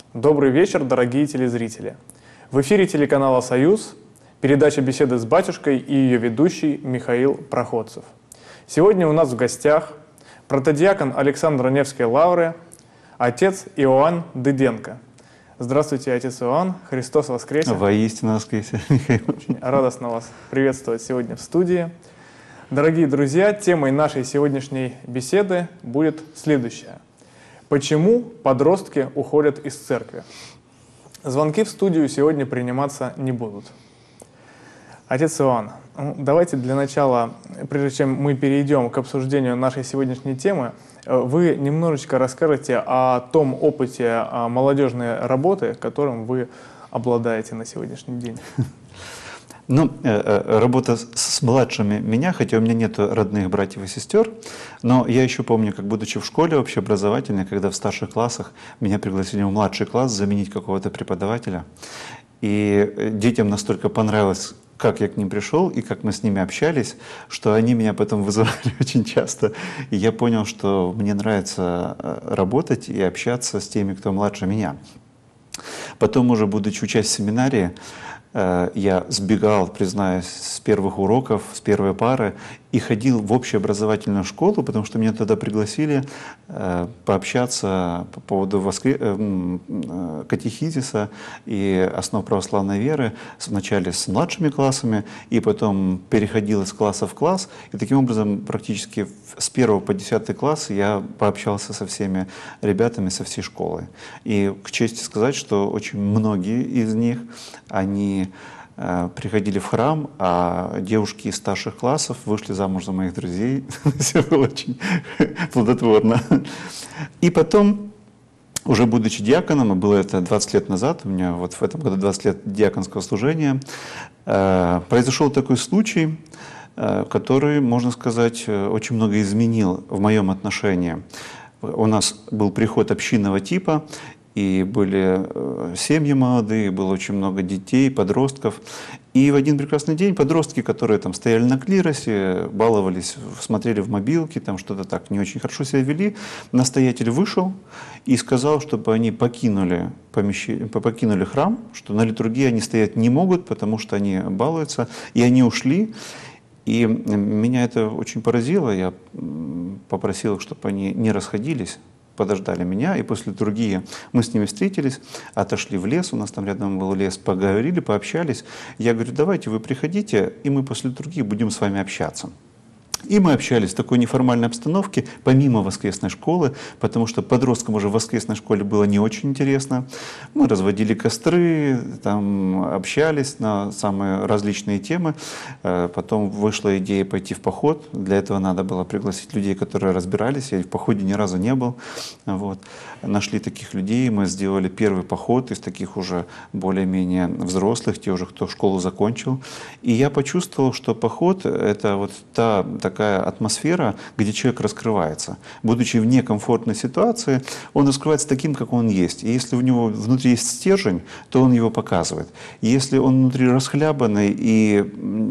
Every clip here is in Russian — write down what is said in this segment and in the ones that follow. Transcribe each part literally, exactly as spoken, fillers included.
Добрый вечер, дорогие телезрители. В эфире телеканала «Союз» передача «Беседы с батюшкой» и ее ведущий Михаил Проходцев. Сегодня у нас в гостях протодиакон Александра Невской Лавры, отец Иоанн Дыденко. Здравствуйте, отец Иоанн. Христос воскресе. Воистину воскресе, Михаил. Очень радостно вас приветствовать сегодня в студии. Дорогие друзья, темой нашей сегодняшней беседы будет следующая. Почему подростки уходят из церкви? Звонки в студию сегодня приниматься не будут. Отец Иоанн, давайте для начала, прежде чем мы перейдем к обсуждению нашей сегодняшней темы, вы немножечко расскажете о том опыте молодежной работы, которым вы обладаете на сегодняшний день. Ну, работа с младшими меня, хотя у меня нет родных братьев и сестер, но я еще помню, как будучи в школе общеобразовательной, когда в старших классах меня пригласили в младший класс заменить какого-то преподавателя, и детям настолько понравилось, как я к ним пришел и как мы с ними общались, что они меня потом вызывали очень часто. И я понял, что мне нравится работать и общаться с теми, кто младше меня. Потом, уже будучи учась в семинарии, я сбегал, признаюсь, с первых уроков, с первой пары и ходил в общеобразовательную школу, потому что меня туда пригласили пообщаться по поводу воскре... катехизиса и основ православной веры, вначале с младшими классами, и потом переходил из класса в класс. И таким образом практически с первого по десятый класс я пообщался со всеми ребятами, со всей школы. И к чести сказать, что очень многие из них, они приходили в храм, а девушки из старших классов вышли замуж за моих друзей. Все было очень плодотворно. И потом, уже будучи диаконом, а было это двадцать лет назад, у меня вот в этом году двадцать лет диаконского служения, произошел такой случай, который, можно сказать, очень много изменил в моем отношении. У нас был приход общинного типа, и были семьи молодые, было очень много детей, подростков. И в один прекрасный день подростки, которые там стояли на клиросе, баловались, смотрели в мобилки, там что-то так не очень хорошо себя вели, настоятель вышел и сказал, чтобы они покинули, помещение, покинули храм, что на литургии они стоять не могут, потому что они балуются, и они ушли. И меня это очень поразило, я попросил их, чтобы они не расходились, подождали меня, и после литургии мы с ними встретились, отошли в лес, у нас там рядом был лес, поговорили, пообщались. Я говорю, давайте вы приходите, и мы после литургии будем с вами общаться. И мы общались в такой неформальной обстановке, помимо воскресной школы, потому что подросткам уже в воскресной школе было не очень интересно. Мы разводили костры, там общались на самые различные темы. Потом вышла идея пойти в поход. Для этого надо было пригласить людей, которые разбирались. Я в походе ни разу не был. Вот. Нашли таких людей, мы сделали первый поход из таких уже более-менее взрослых, те уже, кто школу закончил. И я почувствовал, что поход — это вот та такая атмосфера, где человек раскрывается. Будучи в некомфортной ситуации, он раскрывается таким, как он есть. И если у него внутри есть стержень, то он его показывает. И если он внутри расхлябанный, и,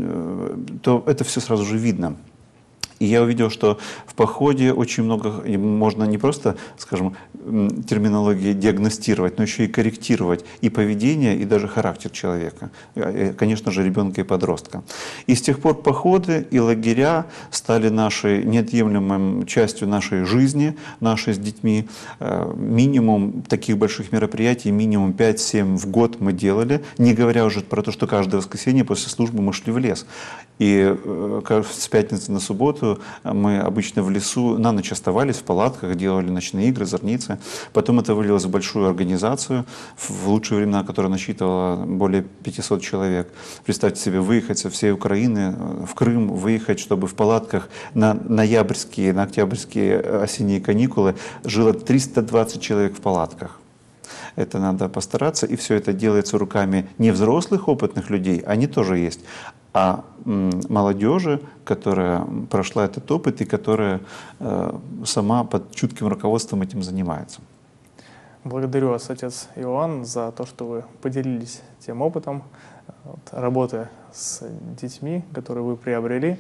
то это все сразу же видно. И я увидел, что в походе очень много, можно не просто, скажем, терминологии диагностировать, но еще и корректировать и поведение, и даже характер человека, конечно же, ребенка и подростка. И с тех пор походы и лагеря стали нашей неотъемлемой частью нашей жизни, нашей с детьми. Минимум таких больших мероприятий, минимум пять-семь в год мы делали, не говоря уже про то, что каждое воскресенье после службы мы шли в лес. И с пятницы на субботу мы обычно в лесу на ночь оставались в палатках, делали ночные игры, зорницы. Потом это вылилось в большую организацию, в лучшие времена, которая насчитывала более пятисот человек. Представьте себе, выехать со всей Украины в Крым, выехать, чтобы в палатках на ноябрьские, на октябрьские осенние каникулы жило триста двадцать человек в палатках. Это надо постараться, и все это делается руками не взрослых опытных людей, они тоже есть, а молодежи, которая прошла этот опыт и которая э, сама под чутким руководством этим занимается. Благодарю вас, отец Иоанн, за то, что вы поделились тем опытом вот, работы с детьми, которые вы приобрели.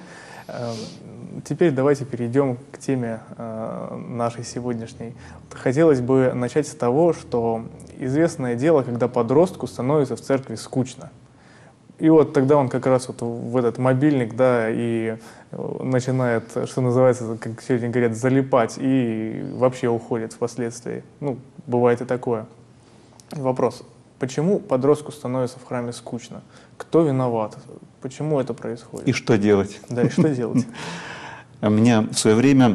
Теперь давайте перейдем к теме нашей сегодняшней. Хотелось бы начать с того, что известное дело, когда подростку становится в церкви скучно. И вот тогда он как раз вот в этот мобильник, да, и начинает, что называется, как сегодня говорят, залипать и вообще уходит впоследствии. Ну, бывает и такое. Вопрос. Почему подростку становится в храме скучно? Кто виноват? Почему это происходит? И что делать? Да, и что делать? Меня в свое время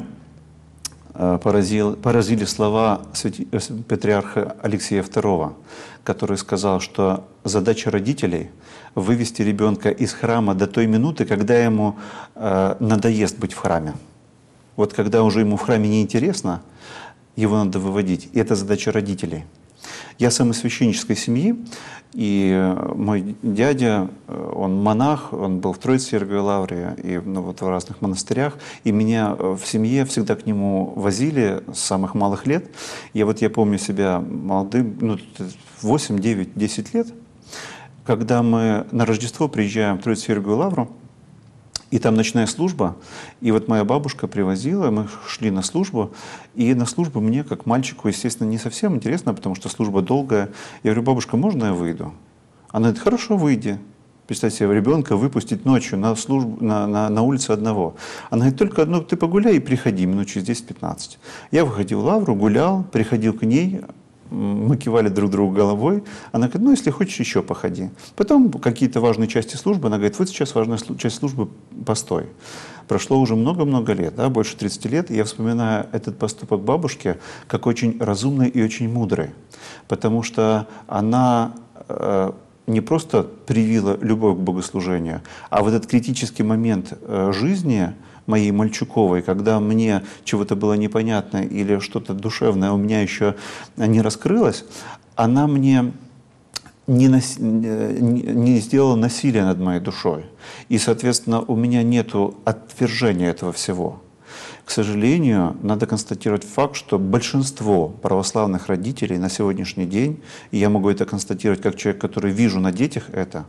поразил, поразили слова патриарха Алексея второго, который сказал, что задача родителей — вывести ребенка из храма до той минуты, когда ему э, надоест быть в храме. Вот когда уже ему в храме неинтересно, его надо выводить. И это задача родителей. Я сам из священнической семьи, и мой дядя, он монах, он был в Троице-Сергиевой Лавре и ну, вот в разных монастырях, и меня в семье всегда к нему возили с самых малых лет. И вот я помню себя молодым, ну, восемь, девять, десять лет, когда мы на Рождество приезжаем в Троице-Сергиевую Лавру, и там ночная служба, и вот моя бабушка привозила, мы шли на службу, и на службу мне, как мальчику, естественно, не совсем интересно, потому что служба долгая. Я говорю: бабушка, можно я выйду? Она говорит: хорошо, выйди. Представьте себе, ребенка выпустить ночью на, службу, на, на, на улицу одного. Она говорит: только одно, ты погуляй и приходи минут через десять-пятнадцать. Я выходил в лавру, гулял, приходил к ней, мы кивали друг другу головой. Она говорит: ну, если хочешь, еще походи. Потом какие-то важные части службы, она говорит: вот сейчас важная часть службы, постой. Прошло уже много-много лет, да, больше тридцати лет, и я вспоминаю этот поступок бабушки как очень разумный и очень мудрый, потому что она э, не просто привила любовь к богослужению, а в этот критический момент э, жизни моей мальчуковой, когда мне чего-то было непонятно или что-то душевное у меня еще не раскрылось, она мне не, нас... не сделала насилия над моей душой. И, соответственно, у меня нет отвержения этого всего. К сожалению, надо констатировать факт, что большинство православных родителей на сегодняшний день, и я могу это констатировать как человек, который вижу на детях это,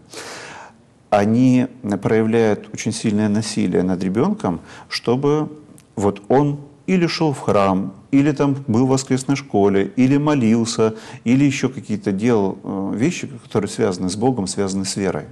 они проявляют очень сильное насилие над ребенком, чтобы вот он или шел в храм, или там был в воскресной школе, или молился, или еще какие-то делал вещи, которые связаны с Богом, связаны с верой.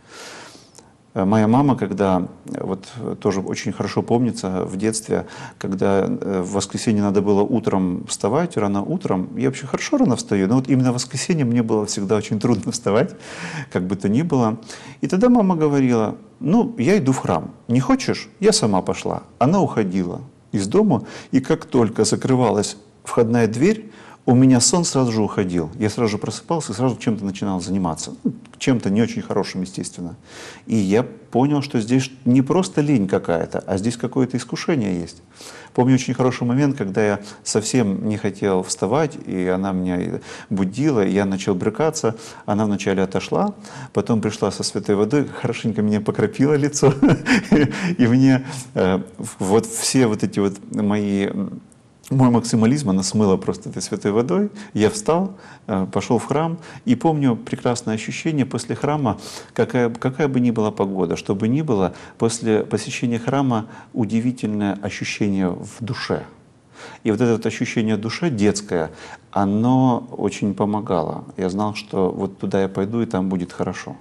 Моя мама, когда, вот тоже очень хорошо помнится в детстве, когда в воскресенье надо было утром вставать, рано утром, я вообще хорошо рано встаю, но вот именно в воскресенье мне было всегда очень трудно вставать, как бы то ни было. И тогда мама говорила: ну, я иду в храм, не хочешь? Я сама пошла. Она уходила из дома, и как только закрывалась входная дверь, у меня сон сразу же уходил. Я сразу же просыпался и сразу чем-то начинал заниматься. Ну, чем-то не очень хорошим, естественно. И я понял, что здесь не просто лень какая-то, а здесь какое-то искушение есть. Помню очень хороший момент, когда я совсем не хотел вставать, и она меня будила, и я начал брыкаться. Она вначале отошла, потом пришла со святой водой, хорошенько меня покропила лицо. И мне вот все вот эти вот мои... Мой максимализм она смыла просто этой святой водой. Я встал, пошел в храм, и помню прекрасное ощущение после храма, какая, какая бы ни была погода, что бы ни было, после посещения храма удивительное ощущение в душе. И вот это вот ощущение в душе детское, оно очень помогало. Я знал, что вот туда я пойду, и там будет хорошо.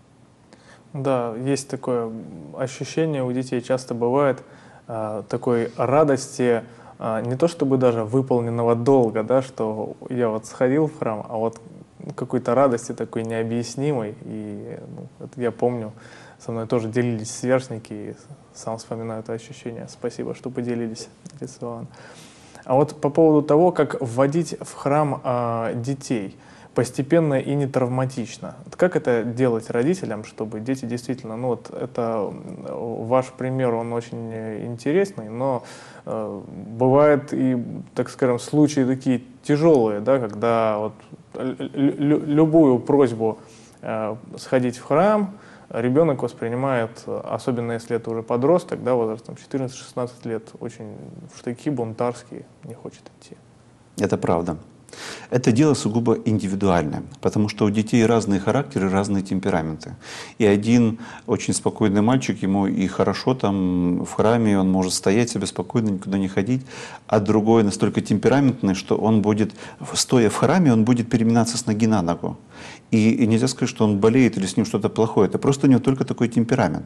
Да, есть такое ощущение у детей, часто бывает э, такой радости, не то чтобы даже выполненного долга, да, что я вот сходил в храм, а вот какой-то радости такой необъяснимой. И ну, это я помню, со мной тоже делились сверстники, и сам вспоминаю это ощущение. Спасибо, что поделились, отец Иван. А вот по поводу того, как вводить в храм а, детей постепенно и не травматично. Как это делать родителям, чтобы дети действительно, ну вот это ваш пример, он очень интересный, но э, бывают и, так скажем, случаи такие тяжелые, да, когда вот лю любую просьбу э, сходить в храм ребенок воспринимает, особенно если это уже подросток, да, возрастом четырнадцать-шестнадцать лет, очень в штыки, бунтарские, не хочет идти. Это правда. Это дело сугубо индивидуальное, потому что у детей разные характеры, разные темпераменты. И один очень спокойный мальчик, ему и хорошо там в храме, он может стоять себе спокойно, никуда не ходить, а другой настолько темпераментный, что он будет, стоя в храме, он будет переминаться с ноги на ногу. И, и нельзя сказать, что он болеет или с ним что-то плохое, это просто у него только такой темперамент.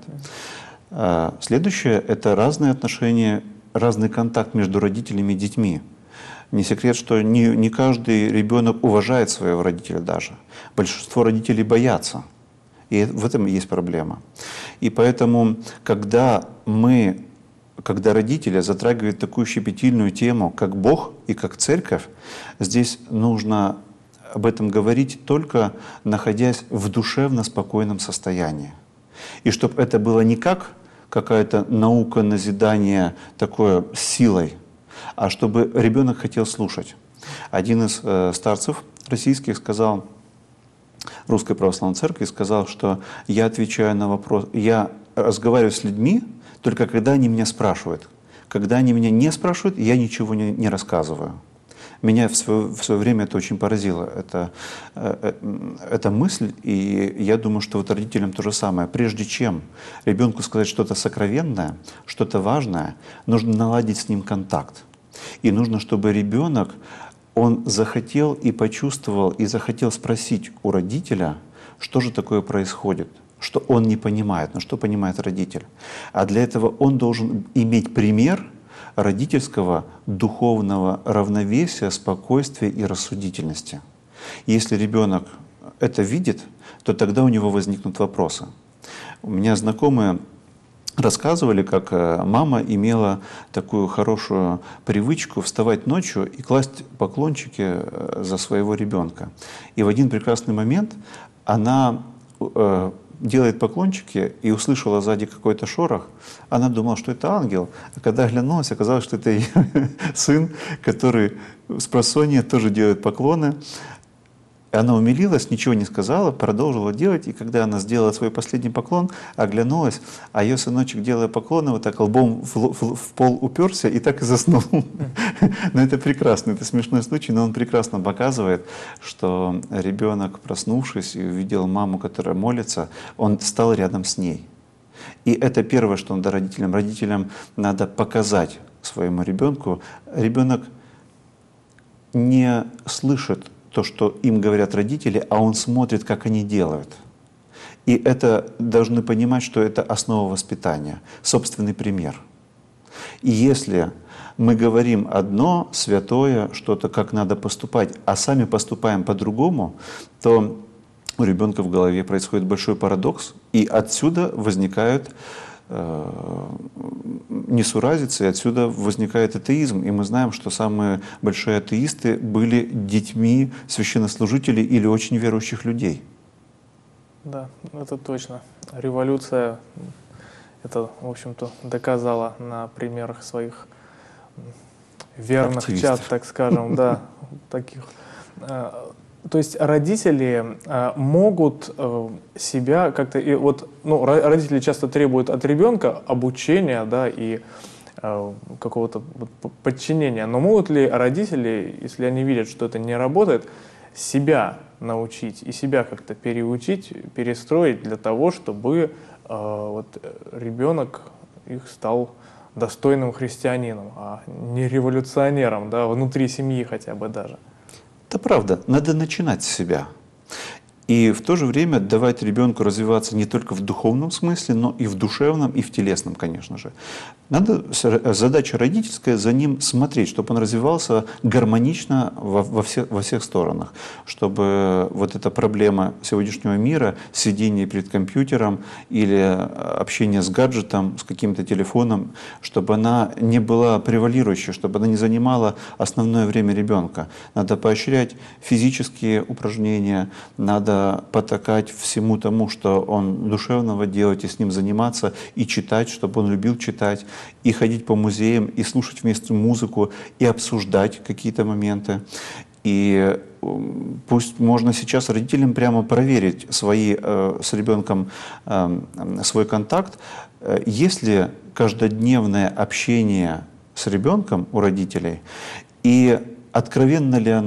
Следующее – это разные отношения, разный контакт между родителями и детьми. Не секрет, что не, не каждый ребенок уважает своего родителя даже. Большинство родителей боятся. И в этом есть проблема. И поэтому, когда мы, когда родители затрагивают такую щепетильную тему, как Бог и как Церковь, здесь нужно об этом говорить только находясь в душевно спокойном состоянии. И чтобы это было не как какая-то наука назидания такое с силой, а чтобы ребенок хотел слушать. Один из э, старцев российских сказал, Русской Православной Церкви, сказал, что я отвечаю на вопрос, я разговариваю с людьми только когда они меня спрашивают. Когда они меня не спрашивают, я ничего не, не рассказываю. Меня в свое, в свое время это очень поразило, это, э, эта мысль, и я думаю, что вот родителям то же самое. Прежде чем ребенку сказать что-то сокровенное, что-то важное, нужно наладить с ним контакт. И нужно, чтобы ребенок, он захотел и почувствовал, и захотел спросить у родителя, что же такое происходит, что он не понимает, но что понимает родитель. А для этого он должен иметь пример родительского духовного равновесия, спокойствия и рассудительности. Если ребенок это видит, то тогда у него возникнут вопросы. У меня знакомые рассказывали, как мама имела такую хорошую привычку вставать ночью и класть поклончики за своего ребенка. И в один прекрасный момент она э, делает поклончики и услышала сзади какой-то шорох. Она думала, что это ангел. А когда оглянулась, оказалось, что это ее сын, который с просонья тоже делает поклоны. Она умилилась, ничего не сказала, продолжила делать, и когда она сделала свой последний поклон, оглянулась, а ее сыночек, делая поклоны, вот так лбом в, в, в пол уперся и так и заснул. Но это прекрасно, это смешной случай, но он прекрасно показывает, что ребенок, проснувшись и увидел маму, которая молится, он стал рядом с ней. И это первое, что надо родителям. Родителям надо показать своему ребенку. Ребенок не слышит то, что им говорят родители, а он смотрит, как они делают. И это должны понимать, что это основа воспитания, собственный пример. И если мы говорим одно святое, что-то, как надо поступать, а сами поступаем по-другому, то у ребенка в голове происходит большой парадокс, и отсюда возникают несуразицы, и отсюда возникает атеизм. И мы знаем, что самые большие атеисты были детьми священнослужителей или очень верующих людей. Да, это точно. Революция это, в общем-то, доказала на примерах своих верных активистов. чад, так скажем, да, таких. То есть родители э, могут э, себя как-то, и вот, ну, родители часто требуют от ребенка обучения, да, и э, какого-то подчинения. Но могут ли родители, если они видят, что это не работает, себя научить и себя как-то переучить, перестроить для того, чтобы э, вот, ребенок их стал достойным христианином, а не революционером, да, внутри семьи хотя бы даже? Это правда, надо начинать с себя. И в то же время давать ребенку развиваться не только в духовном смысле, но и в душевном, и в телесном, конечно же. Надо, задача родительская, за ним смотреть, чтобы он развивался гармонично во, во, всех, во всех сторонах. Чтобы вот эта проблема сегодняшнего мира, сидение перед компьютером или общение с гаджетом, с каким-то телефоном, чтобы она не была превалирующей, чтобы она не занимала основное время ребенка. Надо поощрять физические упражнения, надо потакать всему тому, что он душевного делать, и с ним заниматься, и читать, чтобы он любил читать, и ходить по музеям, и слушать вместе музыку, и обсуждать какие-то моменты. И пусть можно сейчас родителям прямо проверить свои, э, с ребенком э, свой контакт. Если каждодневное общение с ребенком у родителей, и откровенно ли оно?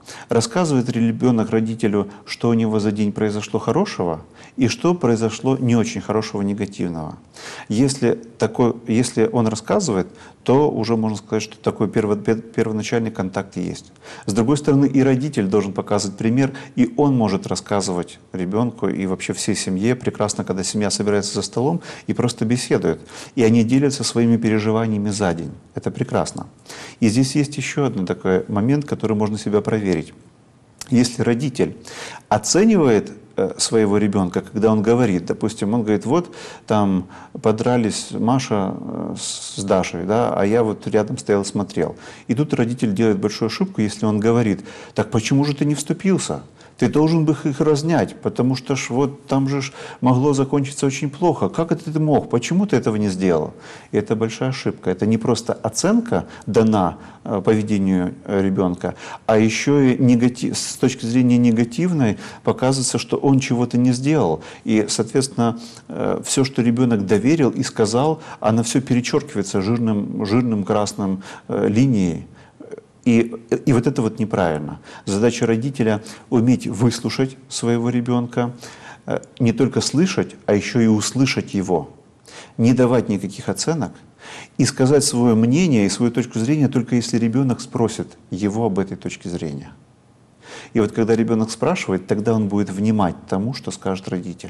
Рассказывает ли ребенок родителю, что у него за день произошло хорошего и что произошло не очень хорошего, негативного? Если, такой, если он рассказывает, то уже можно сказать, что такой перво, первоначальный контакт есть. С другой стороны, и родитель должен показывать пример, и он может рассказывать ребенку и вообще всей семье. Прекрасно, когда семья собирается за столом и просто беседует. И они делятся своими переживаниями за день. Это прекрасно. И здесь есть еще один такой момент, который можно себя проверить. Если родитель оценивает своего ребенка, когда он говорит, допустим, он говорит, вот там подрались Маша с Дашей, да, а я вот рядом стоял, смотрел. И тут родитель делает большую ошибку, если он говорит, так почему же ты не вступился? Ты должен бы их разнять, потому что ж вот там же ж могло закончиться очень плохо. Как это ты мог? Почему ты этого не сделал? И это большая ошибка. Это не просто оценка дана поведению ребенка, а еще и негатив, с точки зрения негативной показывается, что он чего-то не сделал. И, соответственно, все, что ребенок доверил и сказал, оно все перечеркивается жирным, жирным красным линией. И, и вот это вот неправильно. Задача родителя — уметь выслушать своего ребенка, не только слышать, а еще и услышать его, не давать никаких оценок и сказать свое мнение и свою точку зрения только если ребенок спросит его об этой точке зрения. И вот когда ребенок спрашивает, тогда он будет внимать тому, что скажет родитель.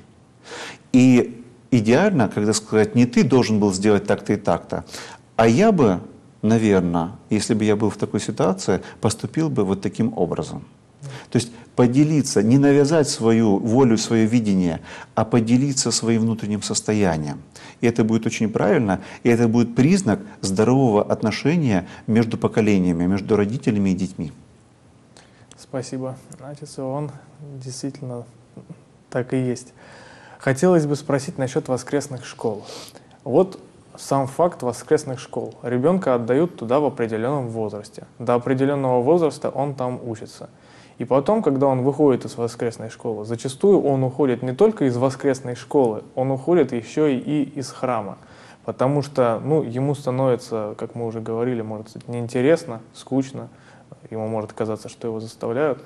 И идеально, когда сказать, не ты должен был сделать так-то и так-то, а я бы, наверное, если бы я был в такой ситуации, поступил бы вот таким образом. То есть поделиться, не навязать свою волю, свое видение, а поделиться своим внутренним состоянием. И это будет очень правильно, и это будет признак здорового отношения между поколениями, между родителями и детьми. Спасибо, отец Иоанн. Действительно, так и есть. Хотелось бы спросить насчет воскресных школ. Вот сам факт воскресных школ. Ребенка отдают туда в определенном возрасте. До определенного возраста он там учится. И потом, когда он выходит из воскресной школы, зачастую он уходит не только из воскресной школы, он уходит еще и из храма. Потому что ну, ему становится, как мы уже говорили, может быть, неинтересно, скучно. Ему может казаться, что его заставляют.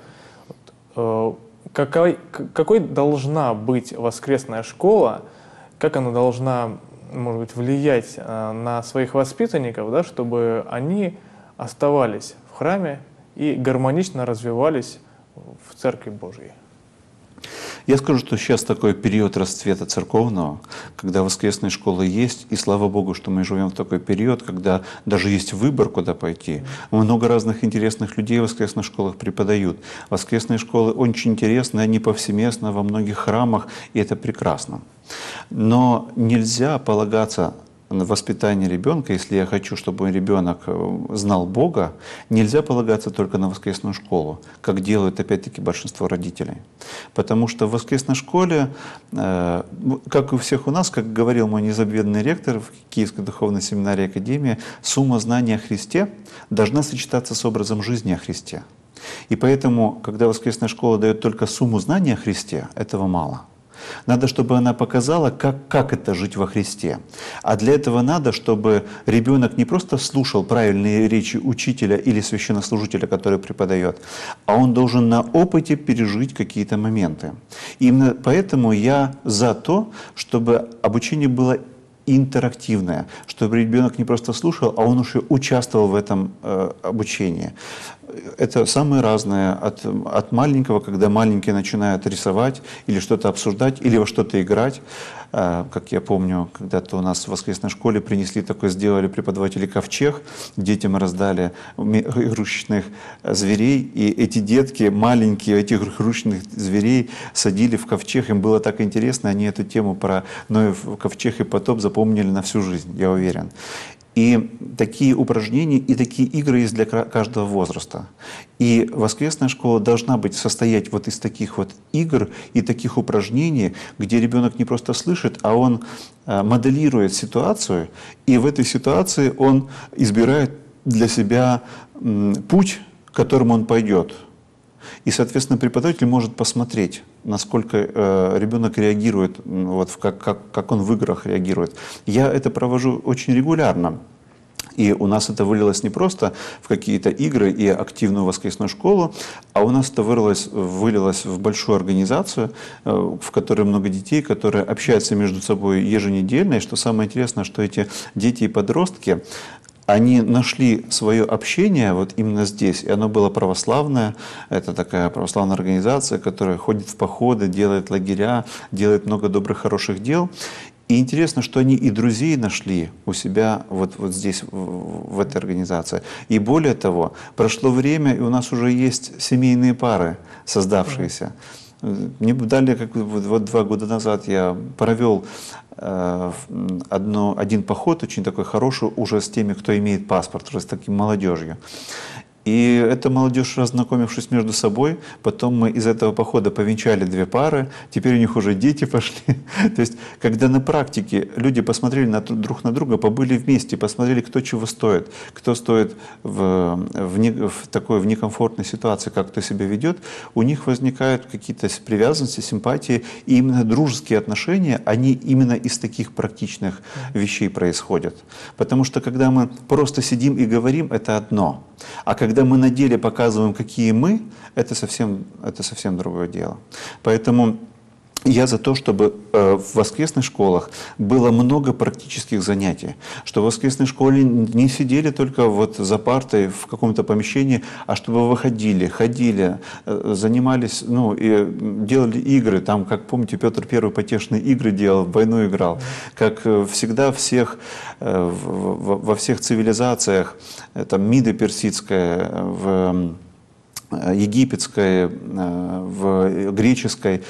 Какой, какой должна быть воскресная школа, как она должна, может быть, влиять на своих воспитанников, да, чтобы они оставались в храме и гармонично развивались в Церкви Божьей? Я скажу, что сейчас такой период расцвета церковного, когда воскресные школы есть, и слава Богу, что мы живем в такой период, когда даже есть выбор, куда пойти. Много разных интересных людей в воскресных школах преподают. Воскресные школы очень интересны, они повсеместно во многих храмах, и это прекрасно. Но нельзя полагаться на воспитание ребенка, если я хочу, чтобы ребенок знал Бога, нельзя полагаться только на воскресную школу, как делают опять-таки большинство родителей. Потому что в воскресной школе, как и у всех у нас, как говорил мой незабвенный ректор в Киевской духовной семинарии Академии, сумма знаний о Христе должна сочетаться с образом жизни о Христе. И поэтому, когда воскресная школа дает только сумму знаний о Христе, этого мало. Надо, чтобы она показала, как, как это жить во Христе. А для этого надо, чтобы ребенок не просто слушал правильные речи учителя или священнослужителя, который преподает, а он должен на опыте пережить какие-то моменты. И именно поэтому я за то, чтобы обучение было интерактивное, чтобы ребенок не просто слушал, а он уже участвовал в этом э, обучении. Это самые разные, от, от маленького, когда маленькие начинают рисовать или что-то обсуждать, или во что-то играть. Э, как я помню, когда-то у нас в воскресной школе принесли такой, сделали преподаватели ковчег, детям раздали игрушечных зверей, и эти детки, маленькие, этих игрушечных зверей садили в ковчег, им было так интересно, они эту тему про Ноев ковчег и потоп запомнили на всю жизнь, я уверен. И такие упражнения и такие игры есть для каждого возраста. И воскресная школа должна быть, состоять вот из таких вот игр и таких упражнений, где ребенок не просто слышит, а он моделирует ситуацию, и в этой ситуации он избирает для себя путь, которым он пойдет. И, соответственно, преподаватель может посмотреть, насколько э, ребенок реагирует, вот, как, как, как он в играх реагирует. Я это провожу очень регулярно. И у нас это вылилось не просто в какие-то игры и активную воскресную школу, а у нас это вылилось, вылилось в большую организацию, в которой много детей, которые общаются между собой еженедельно. И что самое интересное, что эти дети и подростки, они нашли свое общение вот именно здесь, и оно было православное. Это такая православная организация, которая ходит в походы, делает лагеря, делает много добрых, хороших дел. И интересно, что они и друзей нашли у себя вот, вот здесь, в, в этой организации. И более того, прошло время, и у нас уже есть семейные пары, создавшиеся. Мне дали, как вот, вот два года назад я провел э, одно, один поход, очень такой хороший, уже с теми, кто имеет паспорт, уже с таким молодежью. И эта молодежь, разнакомившись между собой, потом мы из этого похода повенчали две пары, теперь у них уже дети пошли. То есть, когда на практике люди посмотрели на, друг на друга, побыли вместе, посмотрели, кто чего стоит, кто стоит в, в, не, в такой в некомфортной ситуации, как кто себя ведет, у них возникают какие-то привязанности, симпатии, и именно дружеские отношения, они именно из таких практичных вещей происходят. Потому что, когда мы просто сидим и говорим, это одно. А когда мы на деле показываем, какие мы, это совсем, это совсем другое дело. Поэтому я за то, чтобы э, в воскресных школах было много практических занятий, что в воскресной школе не сидели только вот за партой в каком-то помещении, а чтобы выходили, ходили, э, занимались, ну, и делали игры. Там, как помните, Петр Первый потешные игры делал, в войну играл. Как э, всегда всех, э, в, в, во всех цивилизациях, э, там Мида персидская, в э, египетской, э, в греческой,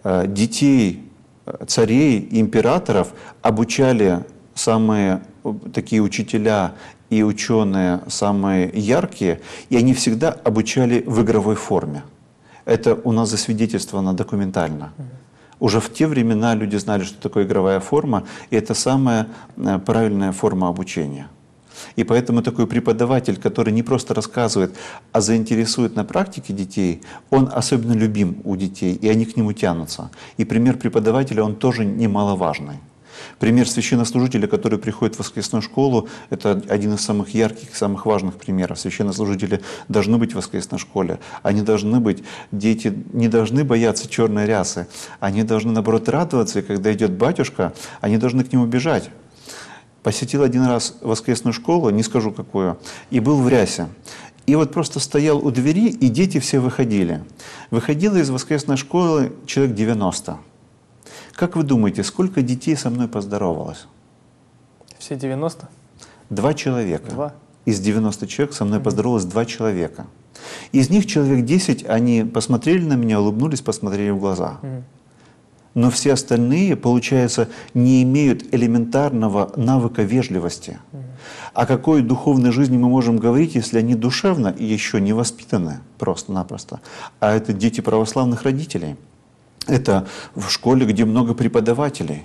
детей, царей, императоров обучали самые такие учителя и ученые, самые яркие, и они всегда обучали в игровой форме. Это у нас засвидетельствовано документально. Уже в те времена люди знали, что такое игровая форма, и это самая правильная форма обучения. И поэтому такой преподаватель, который не просто рассказывает, а заинтересует на практике детей, он особенно любим у детей, и они к нему тянутся. И пример преподавателя, он тоже немаловажный. Пример священнослужителя, который приходит в воскресную школу, это один из самых ярких, самых важных примеров. Священнослужители должны быть в воскресной школе. Они должны быть, дети не должны бояться черной рясы. Они должны, наоборот, радоваться, и когда идет батюшка, они должны к нему бежать. Посетил один раз воскресную школу, не скажу какую, и был в рясе. И вот просто стоял у двери, и дети все выходили. Выходило из воскресной школы человек девяносто. Как вы думаете, сколько детей со мной поздоровалось? Все девяносто? Два человека. Два? Из девяноста человек со мной поздоровалось два человека. Из них человек десять, они посмотрели на меня, улыбнулись, посмотрели в глаза. Но все остальные, получается, не имеют элементарного навыка вежливости. О какой духовной жизни мы можем говорить, если они душевно и еще не воспитаны просто-напросто? А это дети православных родителей. Это в школе, где много преподавателей.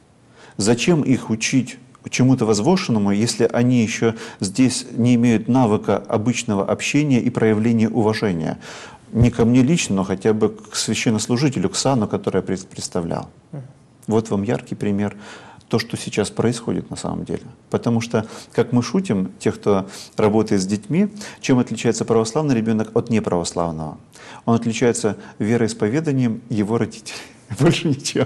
Зачем их учить чему-то возвышенному, если они еще здесь не имеют навыка обычного общения и проявления уважения? Не ко мне лично, но хотя бы к священнослужителю, к сану, который я представлял. Вот вам яркий пример, то, что сейчас происходит на самом деле. Потому что, как мы шутим, те, кто работает с детьми, чем отличается православный ребенок от неправославного? Он отличается вероисповеданием его родителей. Больше ничего.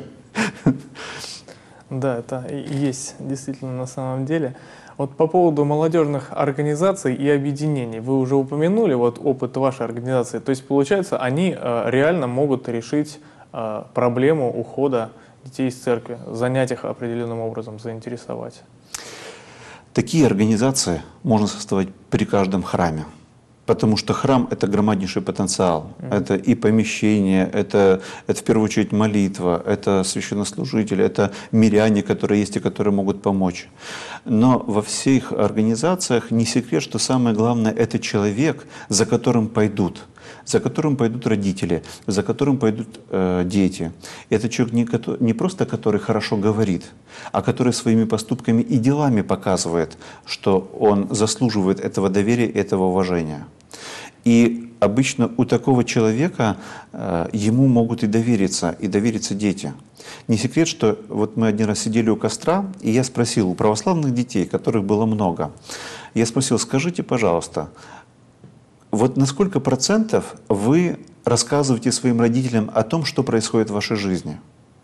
Да, это и есть действительно на самом деле. Вот по поводу молодежных организаций и объединений, вы уже упомянули вот опыт вашей организации. То есть, получается, они э, реально могут решить э, проблему ухода детей из церкви, занять их определенным образом, заинтересовать. Такие организации можно создавать при каждом храме. Потому что храм — это громаднейший потенциал. Mm-hmm. Это и помещение, это, это в первую очередь молитва, это священнослужители, это миряне, которые есть и которые могут помочь. Но во всех организациях не секрет, что самое главное — это человек, за которым пойдут. За которым пойдут родители, за которым пойдут э, дети. Это человек не, не просто который хорошо говорит, а который своими поступками и делами показывает, что он заслуживает этого доверия и этого уважения. И обычно у такого человека э, ему могут и довериться, и довериться дети. Не секрет, что вот мы один раз сидели у костра, и я спросил у православных детей, которых было много, я спросил, скажите, пожалуйста, вот на сколько процентов вы рассказываете своим родителям о том, что происходит в вашей жизни?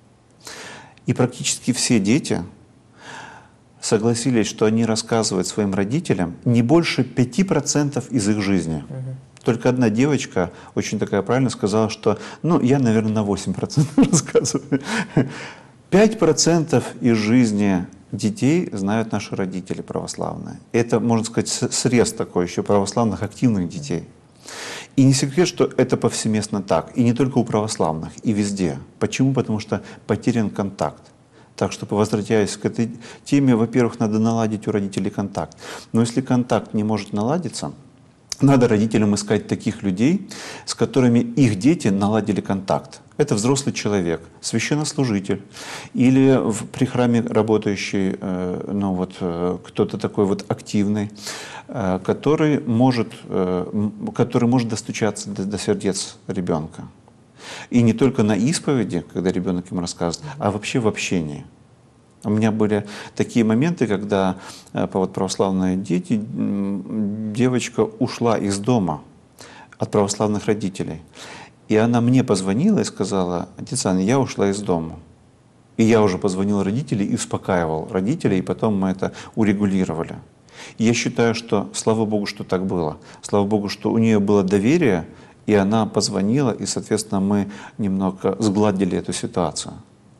И практически все дети согласились, что они рассказывают своим родителям не больше пяти процентов из их жизни. Угу. Только одна девочка, очень такая правильно, сказала, что ну, я, наверное, на восемь процентов рассказываю. пять процентов из жизни детей знают наши родители православные. Это, можно сказать, срез такой еще православных активных детей. И не секрет, что это повсеместно так. И не только у православных, и везде. Почему? Потому что потерян контакт. Так что, возвращаясь к этой теме, во-первых, надо наладить у родителей контакт. Но если контакт не может наладиться, надо родителям искать таких людей, с которыми их дети наладили контакт. Это взрослый человек, священнослужитель или в, при храме работающий, э, ну вот, э, кто-то такой вот активный, э, который, может, э, который может достучаться до, до сердец ребенка. И не только на исповеди, когда ребенок им рассказывает, а вообще в общении. У меня были такие моменты, когда вот, православные дети, девочка ушла из дома от православных родителей. И она мне позвонила и сказала: отец Анна, я ушла из дома. И я уже позвонил родителям и успокаивал родителей, и потом мы это урегулировали. И я считаю, что, слава Богу, что так было. Слава Богу, что у нее было доверие, и она позвонила, и, соответственно, мы немного сгладили эту ситуацию.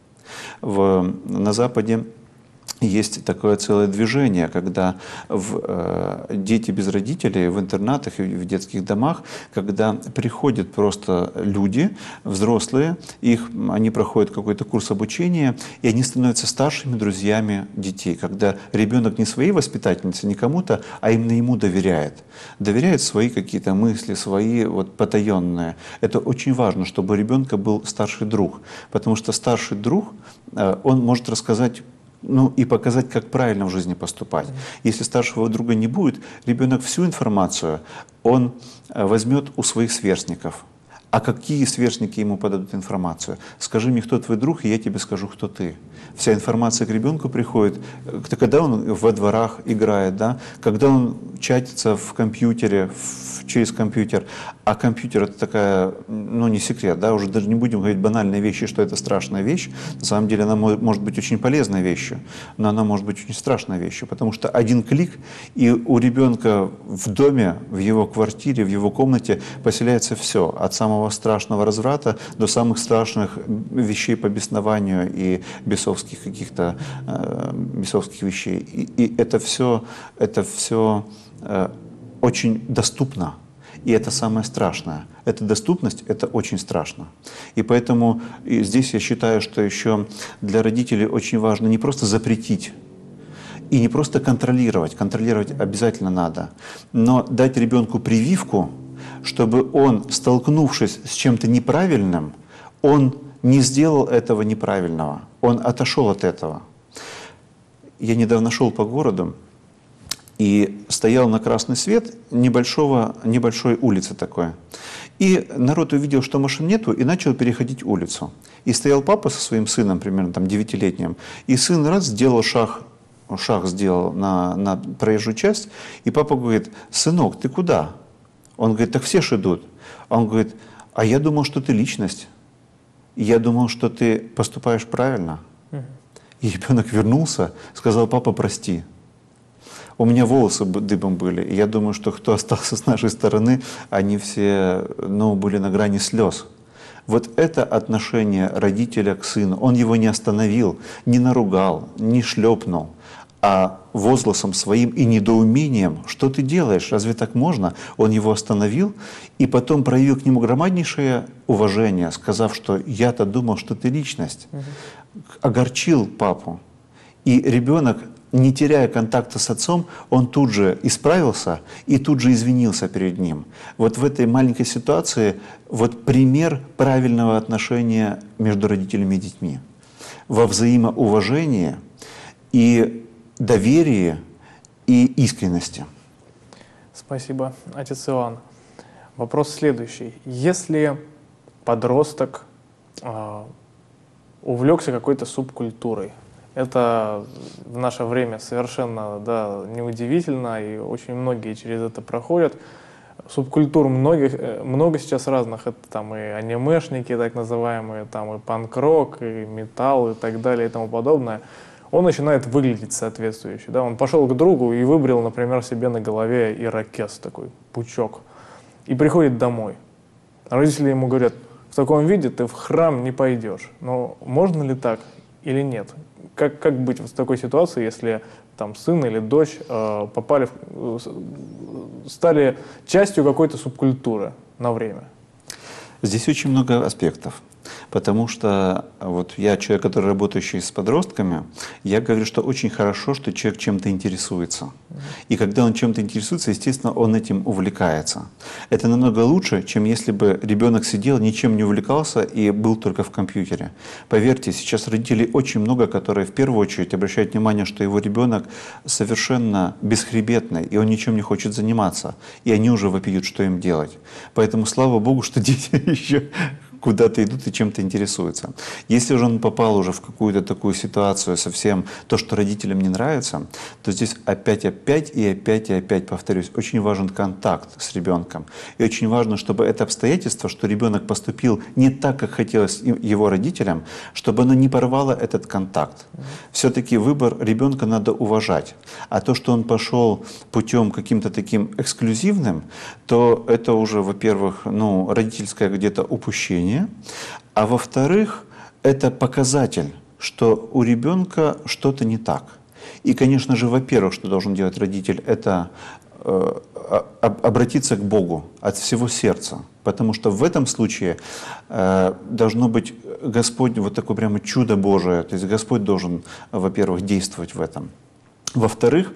В, на Западе есть такое целое движение, когда в, э, дети без родителей в интернатах и в детских домах, когда приходят просто люди, взрослые, их, они проходят какой-то курс обучения, и они становятся старшими друзьями детей, когда ребенок не своей воспитательнице, не кому-то, а именно ему доверяет. Доверяет свои какие-то мысли, свои вот, потаенные. Это очень важно, чтобы у ребенка был старший друг, потому что старший друг, э, он может рассказать, ну и показать, как правильно в жизни поступать. Если старшего друга не будет, ребенок всю информацию он возьмет у своих сверстников. А какие сверстники ему подадут информацию? Скажи мне, кто твой друг, и я тебе скажу, кто ты. Вся информация к ребенку приходит, когда он во дворах играет, да? Когда он чатится в компьютере, в, через компьютер. А компьютер — это такая, ну не секрет, да? Уже даже не будем говорить банальные вещи, что это страшная вещь. На самом деле она может быть очень полезной вещью, но она может быть очень страшной вещью, потому что один клик, и у ребенка в доме, в его квартире, в его комнате поселяется все, от самого страшного разврата до самых страшных вещей по беснованию и бесовских каких-то э, бесовских вещей. И, и это все, это все э, очень доступно. И это самое страшное. Эта доступность — это очень страшно. И поэтому и здесь я считаю, что еще для родителей очень важно не просто запретить, и не просто контролировать. Контролировать обязательно надо. Но дать ребенку прививку, чтобы он, столкнувшись с чем-то неправильным, он не сделал этого неправильного. Он отошел от этого. Я недавно шел по городу и стоял на красный свет небольшого, небольшой улицы такой. И народ увидел, что машин нету, и начал переходить улицу. И стоял папа со своим сыном, примерно там девятилетним, и сын раз сделал шаг, шаг сделал на, на проезжую часть, и папа говорит: сынок, ты куда? Он говорит: так все ж идут. Он говорит: а я думал, что ты личность. Я думал, что ты поступаешь правильно. И ребенок вернулся, сказал: папа, прости. У меня волосы дыбом были. И я думаю, что кто остался с нашей стороны, они все, ну, были на грани слез. Вот это отношение родителя к сыну. Он его не остановил, не наругал, не шлепнул, а возгласом своим и недоумением: что ты делаешь, разве так можно? Он его остановил и потом проявил к нему громаднейшее уважение, сказав, что я-то думал, что ты личность. Угу. Огорчил папу. И ребенок, не теряя контакта с отцом, он тут же исправился и тут же извинился перед ним. Вот в этой маленькой ситуации вот пример правильного отношения между родителями и детьми. Во взаимоуважении и доверии и искренности. Спасибо, отец Иоанн. Вопрос следующий. Если подросток э, увлекся какой-то субкультурой, это в наше время совершенно, да, неудивительно, и очень многие через это проходят. Субкультур многих, много сейчас разных, это там и анимешники так называемые, там и панк-рок, и металл, и так далее, и тому подобное. Он начинает выглядеть соответствующе. Да? Он пошел к другу и выбрил, например, себе на голове ирокез, такой пучок, и приходит домой. Родители ему говорят: в таком виде ты в храм не пойдешь. Но можно ли так или нет? Как, как быть в такой ситуации, если там сын или дочь э, попали в, стали частью какой-то субкультуры на время? Здесь очень много аспектов. Потому что вот я человек, который работающий с подростками, я говорю, что очень хорошо, что человек чем-то интересуется. И когда он чем-то интересуется, естественно, он этим увлекается. Это намного лучше, чем если бы ребенок сидел, ничем не увлекался и был только в компьютере. Поверьте, сейчас родителей очень много, которые в первую очередь обращают внимание, что его ребенок совершенно бесхребетный, и он ничем не хочет заниматься. И они уже вопиют, что им делать. Поэтому слава Богу, что дети еще куда-то идут и чем-то интересуются. Если же он попал уже в какую-то такую ситуацию совсем, то, что родителям не нравится, то здесь опять, опять и опять и опять повторюсь, очень важен контакт с ребенком. И очень важно, чтобы это обстоятельство, что ребенок поступил не так, как хотелось его родителям, чтобы оно не порвало этот контакт. Все-таки выбор ребенка надо уважать. А то, что он пошел путем каким-то таким эксклюзивным, то это уже, во-первых, ну, родительское где-то упущение. А во-вторых, это показатель, что у ребенка что-то не так. И, конечно же, во-первых, что должен делать родитель, это э, обратиться к Богу от всего сердца. Потому что в этом случае э, должно быть Господь, вот такое прямо чудо Божие. То есть Господь должен, во-первых, действовать в этом. Во-вторых,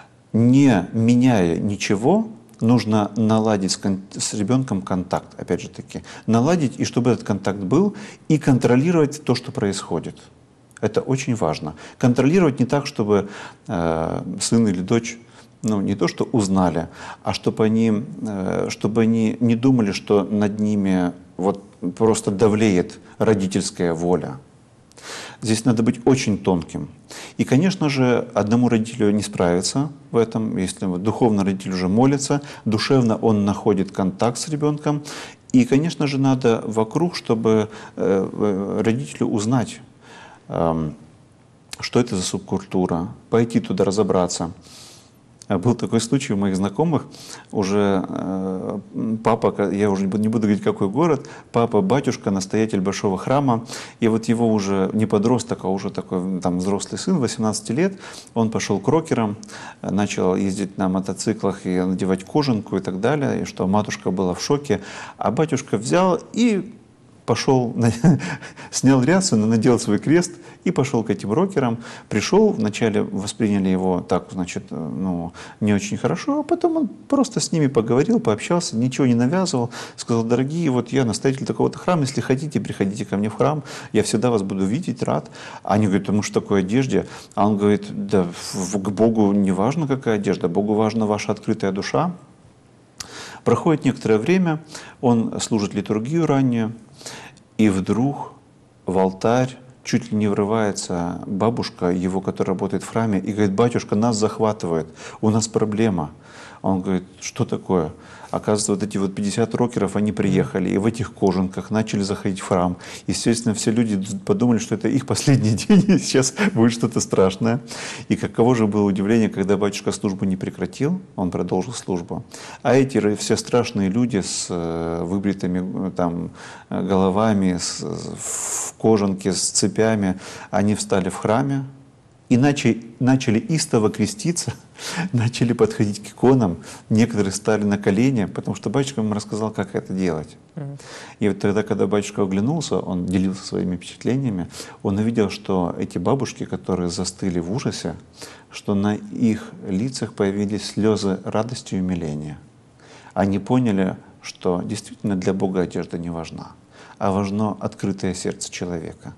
не меняя ничего, нужно наладить с, с ребенком контакт, опять же таки. Наладить, и чтобы этот контакт был, и контролировать то, что происходит. Это очень важно. Контролировать не так, чтобы э, сын или дочь, ну, не то что узнали, а чтобы они, э, чтобы они не думали, что над ними вот просто давлеет родительская воля. Здесь надо быть очень тонким. И, конечно же, одному родителю не справиться в этом, если вот духовно родитель уже молится, душевно он находит контакт с ребенком. И, конечно же, надо вокруг, чтобы э, родителю узнать, э, что это за субкультура, пойти туда разобраться. Был такой случай у моих знакомых, уже э, папа, я уже не буду говорить, какой город, папа, батюшка, настоятель большого храма, и вот его уже не подросток, а уже такой там взрослый сын, восемнадцати лет, он пошел к рокерам, начал ездить на мотоциклах и надевать кожанку и так далее, и что матушка была в шоке, а батюшка взял и пошел, снял рясу, надел свой крест и пошел к этим рокерам. Пришел, вначале восприняли его так, значит, ну, не очень хорошо, а потом он просто с ними поговорил, пообщался, ничего не навязывал, сказал: дорогие, вот я настоятель такого-то храма, если хотите, приходите ко мне в храм, я всегда вас буду видеть, рад. А они говорят: а мы же в такой одежде. А он говорит: да, к Богу не важно, какая одежда, Богу важна ваша открытая душа. Проходит некоторое время, он служит литургию раннюю, и вдруг в алтарь чуть ли не врывается бабушка его, которая работает в храме, и говорит: батюшка, нас захватывает, у нас проблема. Он говорит: что такое? Оказывается, вот эти вот пятьдесят рокеров, они приехали и в этих кожанках начали заходить в храм. Естественно, все люди подумали, что это их последний день, и сейчас будет что-то страшное. И каково же было удивление, когда батюшка службу не прекратил, он продолжил службу. А эти все страшные люди с выбритыми там головами, с, в кожанке, с цепями, они встали в храме и начали, начали истово креститься, начали подходить к иконам, некоторые стали на колени, потому что батюшка им рассказал, как это делать. Mm-hmm. И вот тогда, когда батюшка оглянулся, он делился своими впечатлениями, он увидел, что эти бабушки, которые застыли в ужасе, что на их лицах появились слезы радости и умиления. Они поняли, что действительно для Бога одежда не важна, а важно открытое сердце человека.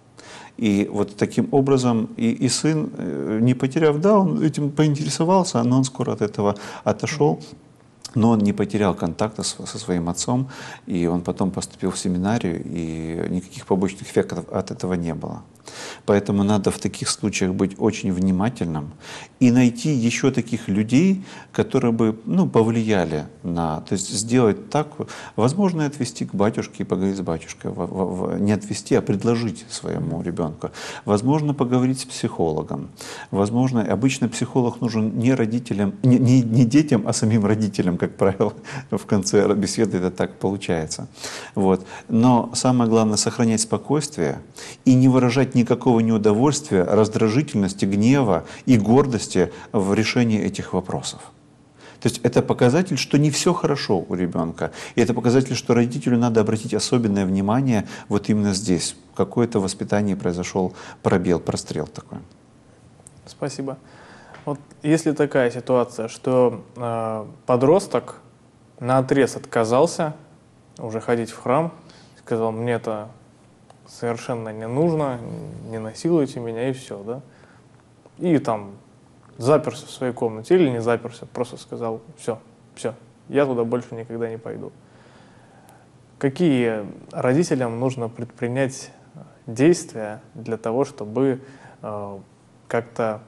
И вот таким образом и, и сын, не потеряв, да, он этим поинтересовался, но он скоро от этого отошел. Но он не потерял контакта со своим отцом, и он потом поступил в семинарию, и никаких побочных эффектов от этого не было. Поэтому надо в таких случаях быть очень внимательным и найти еще таких людей, которые бы ну, повлияли на, то есть сделать так, возможно, отвести к батюшке и поговорить с батюшкой, в, в, в, не отвести, а предложить своему ребенку. Возможно, поговорить с психологом. Возможно, обычно психолог нужен не родителям, не, не, не детям, а самим родителям, как правило, в конце беседы это так получается. Вот. Но самое главное — сохранять спокойствие и не выражать никакого неудовольствия, раздражительности, гнева и гордости в решении этих вопросов. То есть это показатель, что не все хорошо у ребенка. И это показатель, что родителю надо обратить особенное внимание вот именно здесь. В какое-то воспитание произошел пробел, прострел такой. Спасибо. Вот если такая ситуация, что э, подросток наотрез отказался уже ходить в храм, сказал, мне это совершенно не нужно, не насилуйте меня, и все, да? И там заперся в своей комнате или не заперся, просто сказал, все, все, я туда больше никогда не пойду. Какие родителям нужно предпринять действия для того, чтобы э, как-то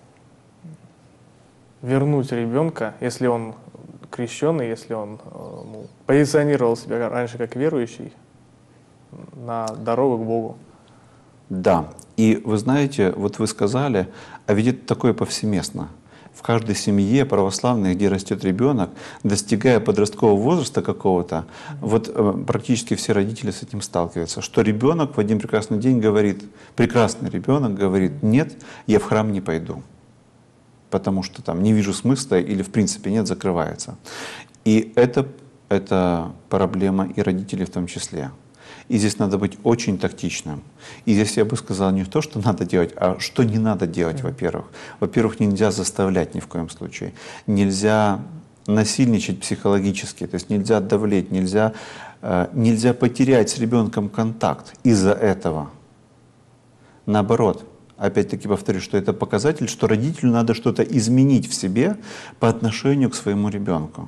вернуть ребенка, если он крещеный, если он э, ну, позиционировал себя раньше как верующий, на дорогу к Богу? Да, и вы знаете, вот вы сказали, а ведь это такое повсеместно. В каждой семье православной, где растет ребенок, достигая подросткового возраста какого-то, вот э, практически все родители с этим сталкиваются, что ребенок в один прекрасный день говорит, прекрасный ребенок говорит, нет, я в храм не пойду, потому что там не вижу смысла или в принципе нет, закрывается. И это, это проблема и родителей в том числе. И здесь надо быть очень тактичным. И здесь я бы сказал не то, что надо делать, а что не надо делать, во-первых. Во-первых, нельзя заставлять ни в коем случае. Нельзя насильничать психологически, то есть нельзя давлеть, нельзя, э, нельзя потерять с ребенком контакт из-за этого. Наоборот, опять-таки повторюсь, что это показатель, что родителю надо что-то изменить в себе по отношению к своему ребенку.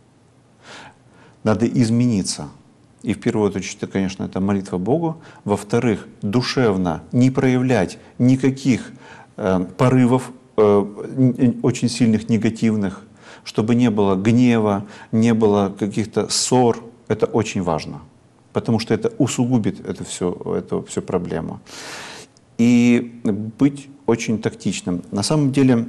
Надо измениться. И в первую очередь, конечно, это молитва Богу. Во-вторых, душевно не проявлять никаких э, порывов э, очень сильных негативных, чтобы не было гнева, не было каких-то ссор. Это очень важно, потому что это усугубит эту всю, эту всю проблему. И быть очень тактичным. На самом деле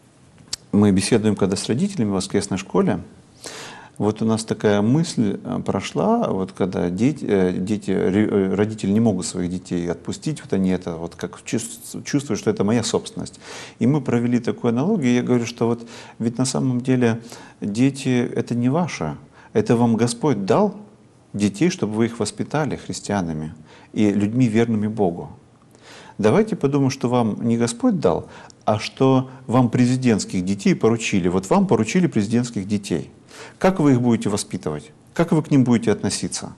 мы беседуем когда с родителями в воскресной школе. Вот у нас такая мысль прошла, вот когда дети, дети, родители не могут своих детей отпустить, вот они это вот как чувствуют, что это моя собственность. И мы провели такую аналогию, я говорю, что вот ведь на самом деле дети это не ваше, это вам Господь дал детей, чтобы вы их воспитали христианами и людьми верными Богу. Давайте подумаем, что вам не Господь дал, а что вам президентских детей поручили. Вот вам поручили президентских детей. Как вы их будете воспитывать? Как вы к ним будете относиться?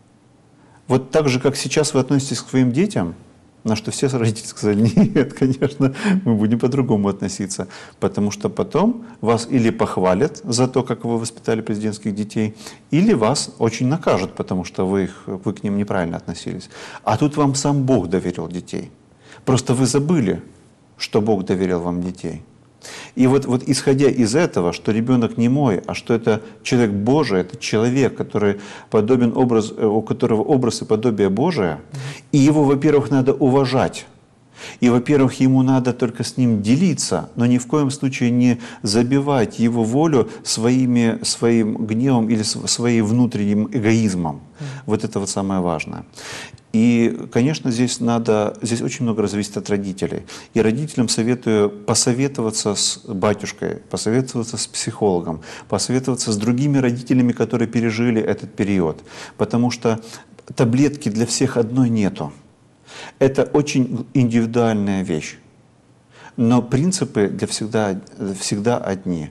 Вот так же, как сейчас вы относитесь к своим детям, на что все родители сказали, нет, конечно, мы будем по-другому относиться. Потому что потом вас или похвалят за то, как вы воспитали президентских детей, или вас очень накажут, потому что вы, их, вы к ним неправильно относились. А тут вам сам Бог доверил детей. Просто вы забыли, что Бог доверил вам детей. И вот, вот исходя из этого, что ребенок не мой, а что это человек Божий, это человек, который подобен образ, у которого образ и подобие Божие, и его, во-первых, надо уважать. И, во-первых, ему надо только с ним делиться, но ни в коем случае не забивать его волю своими, своим гневом или своим внутренним эгоизмом. Вот это вот самое важное. И, конечно, здесь надо, здесь очень много зависит от родителей. И родителям советую посоветоваться с батюшкой, посоветоваться с психологом, посоветоваться с другими родителями, которые пережили этот период. Потому что таблетки для всех одной нету. Это очень индивидуальная вещь. Но принципы для всегда, всегда одни.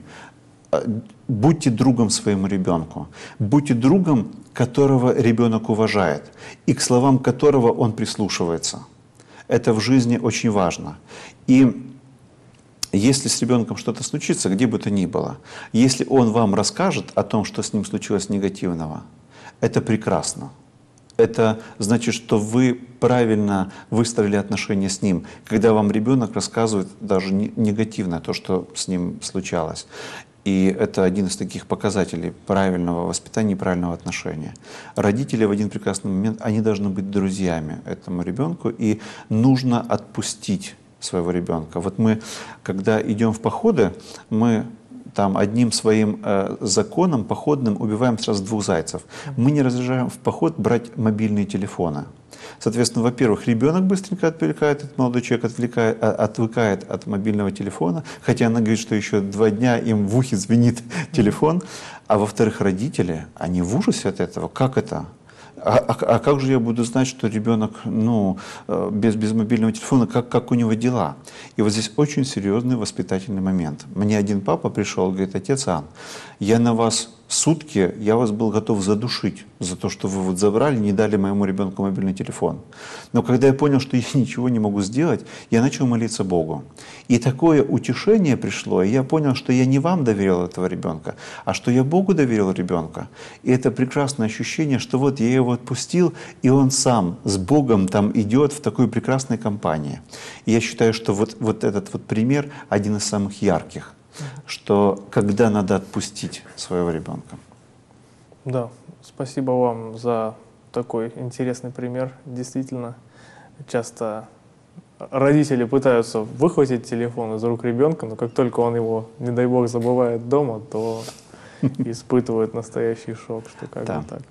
Будьте другом своему ребенку. Будьте другом, которого ребенок уважает, и к словам которого он прислушивается. Это в жизни очень важно. И если с ребенком что-то случится, где бы то ни было, если он вам расскажет о том, что с ним случилось негативного, это прекрасно. Это значит, что вы правильно выстроили отношения с ним, когда вам ребенок рассказывает даже негативно то, что с ним случалось. И это один из таких показателей правильного воспитания и правильного отношения. Родители в один прекрасный момент, они должны быть друзьями этому ребенку, и нужно отпустить своего ребенка. Вот мы, когда идем в походы, мы там одним своим э, законом походным убиваем сразу двух зайцев. Мы не разрешаем в поход брать мобильные телефоны. Соответственно, во-первых, ребенок быстренько отвлекает, этот молодой человек отвлекает, а, отвыкает от мобильного телефона, хотя она говорит, что еще два дня им в ухе звенит телефон. А во-вторых, родители, они в ужасе от этого. Как это? А, а, а как же я буду знать, что ребенок ну, без, без мобильного телефона, как, как у него дела? И вот здесь очень серьезный воспитательный момент. Мне один папа пришел, говорит: отец Ан, я на вас сутки, я вас был готов задушить за то, что вы вот забрали, не дали моему ребенку мобильный телефон. Но когда я понял, что я ничего не могу сделать, я начал молиться Богу. И такое утешение пришло, и я понял, что я не вам доверил этого ребенка, а что я Богу доверил ребенка. И это прекрасное ощущение, что вот я его отпустил, и он сам с Богом там идет в такой прекрасной компании. И я считаю, что вот, вот этот вот пример один из самых ярких, что когда надо отпустить своего ребенка. Да, спасибо вам за такой интересный пример. Действительно, часто родители пытаются выхватить телефон из рук ребенка, но как только он его, не дай бог, забывает дома, то испытывают настоящий шок, что как бы так.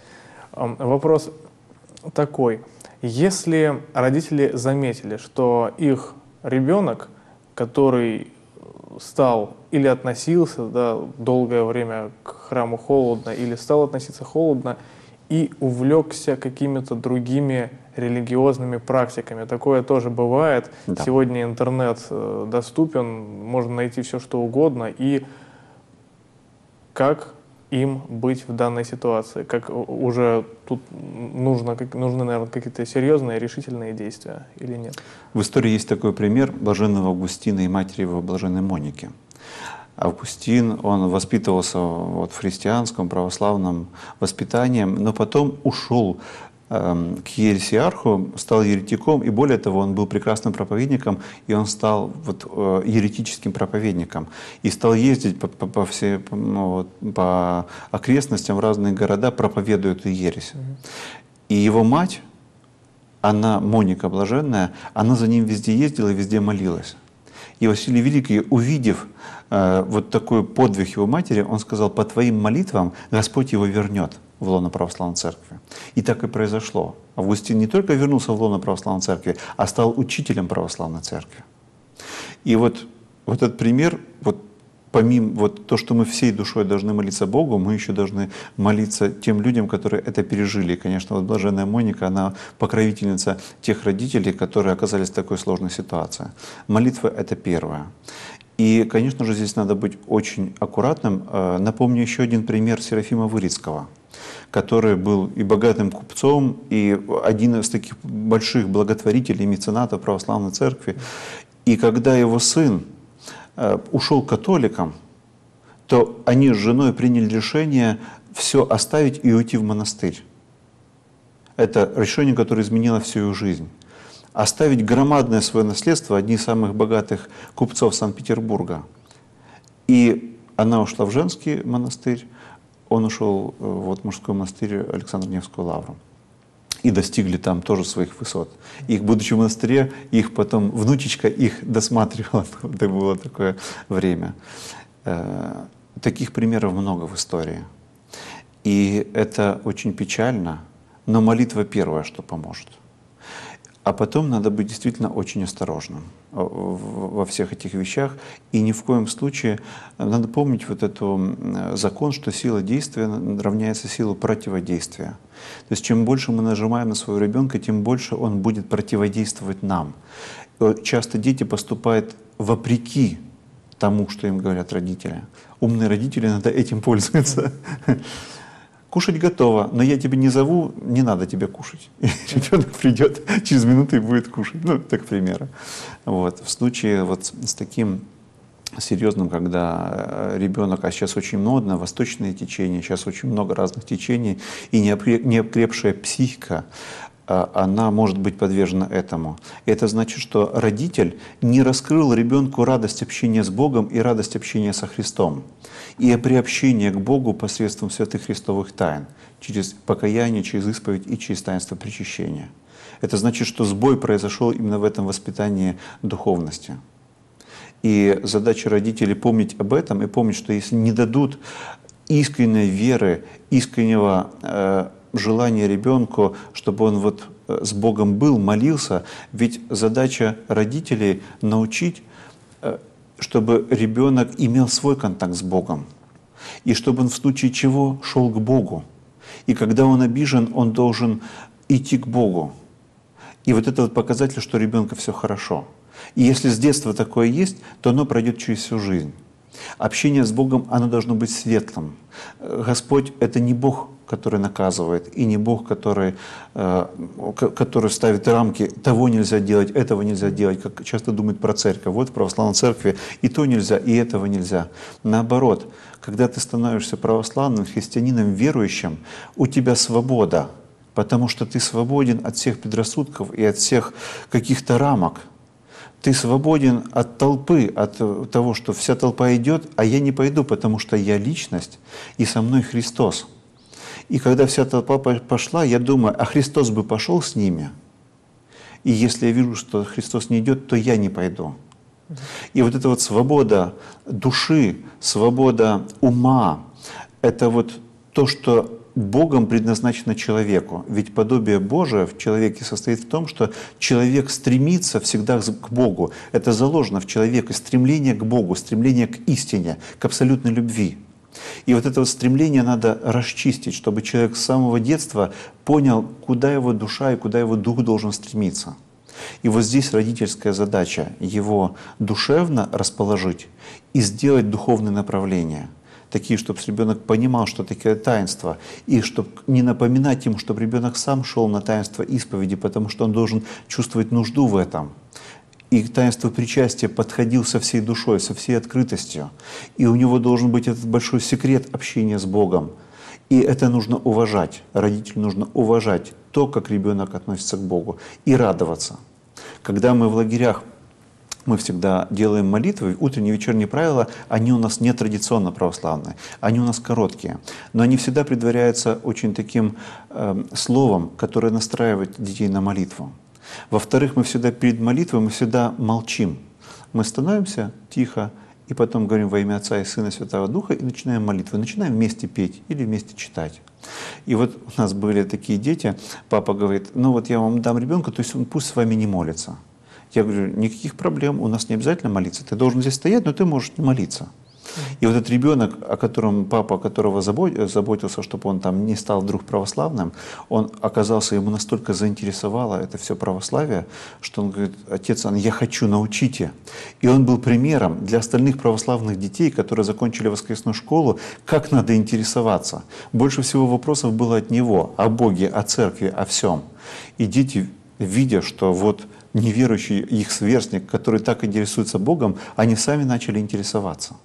Вопрос такой. Если родители заметили, что их ребенок, который стал или относился да, долгое время к храму холодно, или стал относиться холодно и увлекся какими-то другими религиозными практиками. Такое тоже бывает. Да. Сегодня интернет доступен, можно найти все, что угодно. И как им быть в данной ситуации? Как уже тут нужно, нужны, наверное, какие-то серьезные, решительные действия или нет? В истории есть такой пример блаженного Августина и матери его блаженной Моники. Августин, он воспитывался вот в христианском, православном воспитании, но потом ушел э, к ересиарху, стал еретиком, и более того, он был прекрасным проповедником, и он стал вот, э, еретическим проповедником, и стал ездить по, по, по, все, по, ну, вот, по окрестностям в разные города, проповедуя эту ересь. И его мать, она, Моника Блаженная, она за ним везде ездила и везде молилась. И Василий Великий, увидев э, вот такой подвиг его матери, он сказал: по твоим молитвам Господь его вернет в лоно православной церкви. И так и произошло. Августин не только вернулся в лоно православной церкви, а стал учителем православной церкви. И вот, вот этот пример, вот, помимо вот то, что мы всей душой должны молиться Богу, мы еще должны молиться тем людям, которые это пережили. И, конечно, вот блаженная Моника, она покровительница тех родителей, которые оказались в такой сложной ситуации. Молитва — это первое. И, конечно же, здесь надо быть очень аккуратным. Напомню еще один пример Серафима Вырицкого, который был и богатым купцом, и один из таких больших благотворителей, меценатов православной церкви. И когда его сын ушел к католикам, то они с женой приняли решение все оставить и уйти в монастырь. Это решение, которое изменило всю ее жизнь. Оставить громадное свое наследство, одни из самых богатых купцов Санкт-Петербурга. И она ушла в женский монастырь, он ушел вот, в мужской монастырь Александра Невскую лавру. И достигли там тоже своих высот. Их, будучи в монастыре, их потом внучечка их досматривала. Это было такое время. Таких примеров много в истории. И это очень печально, но молитва первая, что поможет. А потом надо быть действительно очень осторожным во всех этих вещах. И ни в коем случае надо помнить вот этот закон, что сила действия равняется силе противодействия. То есть чем больше мы нажимаем на своего ребенка, тем больше он будет противодействовать нам. Часто дети поступают вопреки тому, что им говорят родители. Умные родители иногда этим пользуются. кушать готово, но я тебя не зову, не надо тебе кушать. И ребенок придет через минуту и будет кушать. Ну, так, к примеру. Вот. В случае вот с таким серьезным, когда ребенок, а сейчас очень модно, восточные течения, сейчас очень много разных течений, и неокрепшая психика, она может быть подвержена этому. Это значит, что родитель не раскрыл ребенку радость общения с Богом и радость общения со Христом. И приобщение к Богу посредством святых христовых тайн, через покаяние, через исповедь и через таинство причащения. Это значит, что сбой произошел именно в этом воспитании духовности. И задача родителей помнить об этом и помнить, что если не дадут искренней веры, искреннего э, желание ребенку, чтобы он вот с Богом был, молился, ведь задача родителей научить, чтобы ребенок имел свой контакт с Богом, и чтобы он в случае чего шел к Богу. И когда он обижен, он должен идти к Богу. И вот это вот показатель, что у ребенка все хорошо. И если с детства такое есть, то оно пройдет через всю жизнь. Общение с Богом, оно должно быть светлым. Господь — это не Бог, который наказывает, и не Бог, который, э, который ставит рамки, того нельзя делать, этого нельзя делать, как часто думают про церковь. Вот в православной церкви и то нельзя, и этого нельзя. Наоборот, когда ты становишься православным, христианином, верующим, у тебя свобода, потому что ты свободен от всех предрассудков и от всех каких-то рамок. Ты свободен от толпы, от того, что вся толпа идет, а я не пойду, потому что я личность, и со мной Христос. И когда вся толпа пошла, я думаю, а Христос бы пошел с ними. И если я вижу, что Христос не идет, то я не пойду. И вот эта вот свобода души, свобода ума, это вот то, что Богом предназначено человеку. Ведь подобие Божие в человеке состоит в том, что человек стремится всегда к Богу. Это заложено в человеке, стремление к Богу, стремление к истине, к абсолютной любви. И вот это вот стремление надо расчистить, чтобы человек с самого детства понял, куда его душа и куда его дух должен стремиться. И вот здесь родительская задача — его душевно расположить и сделать духовные направления. Такие, чтобы ребенок понимал, что такое таинство, и чтобы не напоминать ему, чтобы ребенок сам шел на таинство исповеди, потому что он должен чувствовать нужду в этом. И к таинству причастия подходил со всей душой, со всей открытостью. И у него должен быть этот большой секрет общения с Богом. И это нужно уважать. Родителю нужно уважать то, как ребенок относится к Богу, и радоваться. Когда мы в лагерях, мы всегда делаем молитвы, утренние и вечерние правила, они у нас не традиционно православные, они у нас короткие. Но они всегда предваряются очень таким э, словом, которое настраивает детей на молитву. Во-вторых, мы всегда перед молитвой, мы всегда молчим. Мы становимся тихо и потом говорим во имя Отца и Сына и Святого Духа и начинаем молитву. Начинаем вместе петь или вместе читать. И вот у нас были такие дети, папа говорит, ну вот я вам дам ребенка, то есть он пусть с вами не молится. Я говорю, никаких проблем, у нас не обязательно молиться. Ты должен здесь стоять, но ты можешь не молиться. И вот этот ребенок, о котором папа, которого заботился, чтобы он там не стал вдруг православным, он оказался, ему настолько заинтересовало это все православие, что он говорит, отец, я хочу, научите. И он был примером для остальных православных детей, которые закончили воскресную школу, как надо интересоваться. Больше всего вопросов было от него, о Боге, о церкви, о всем. И дети, видя, что вот неверующий их сверстник, который так интересуется Богом, они сами начали интересоваться.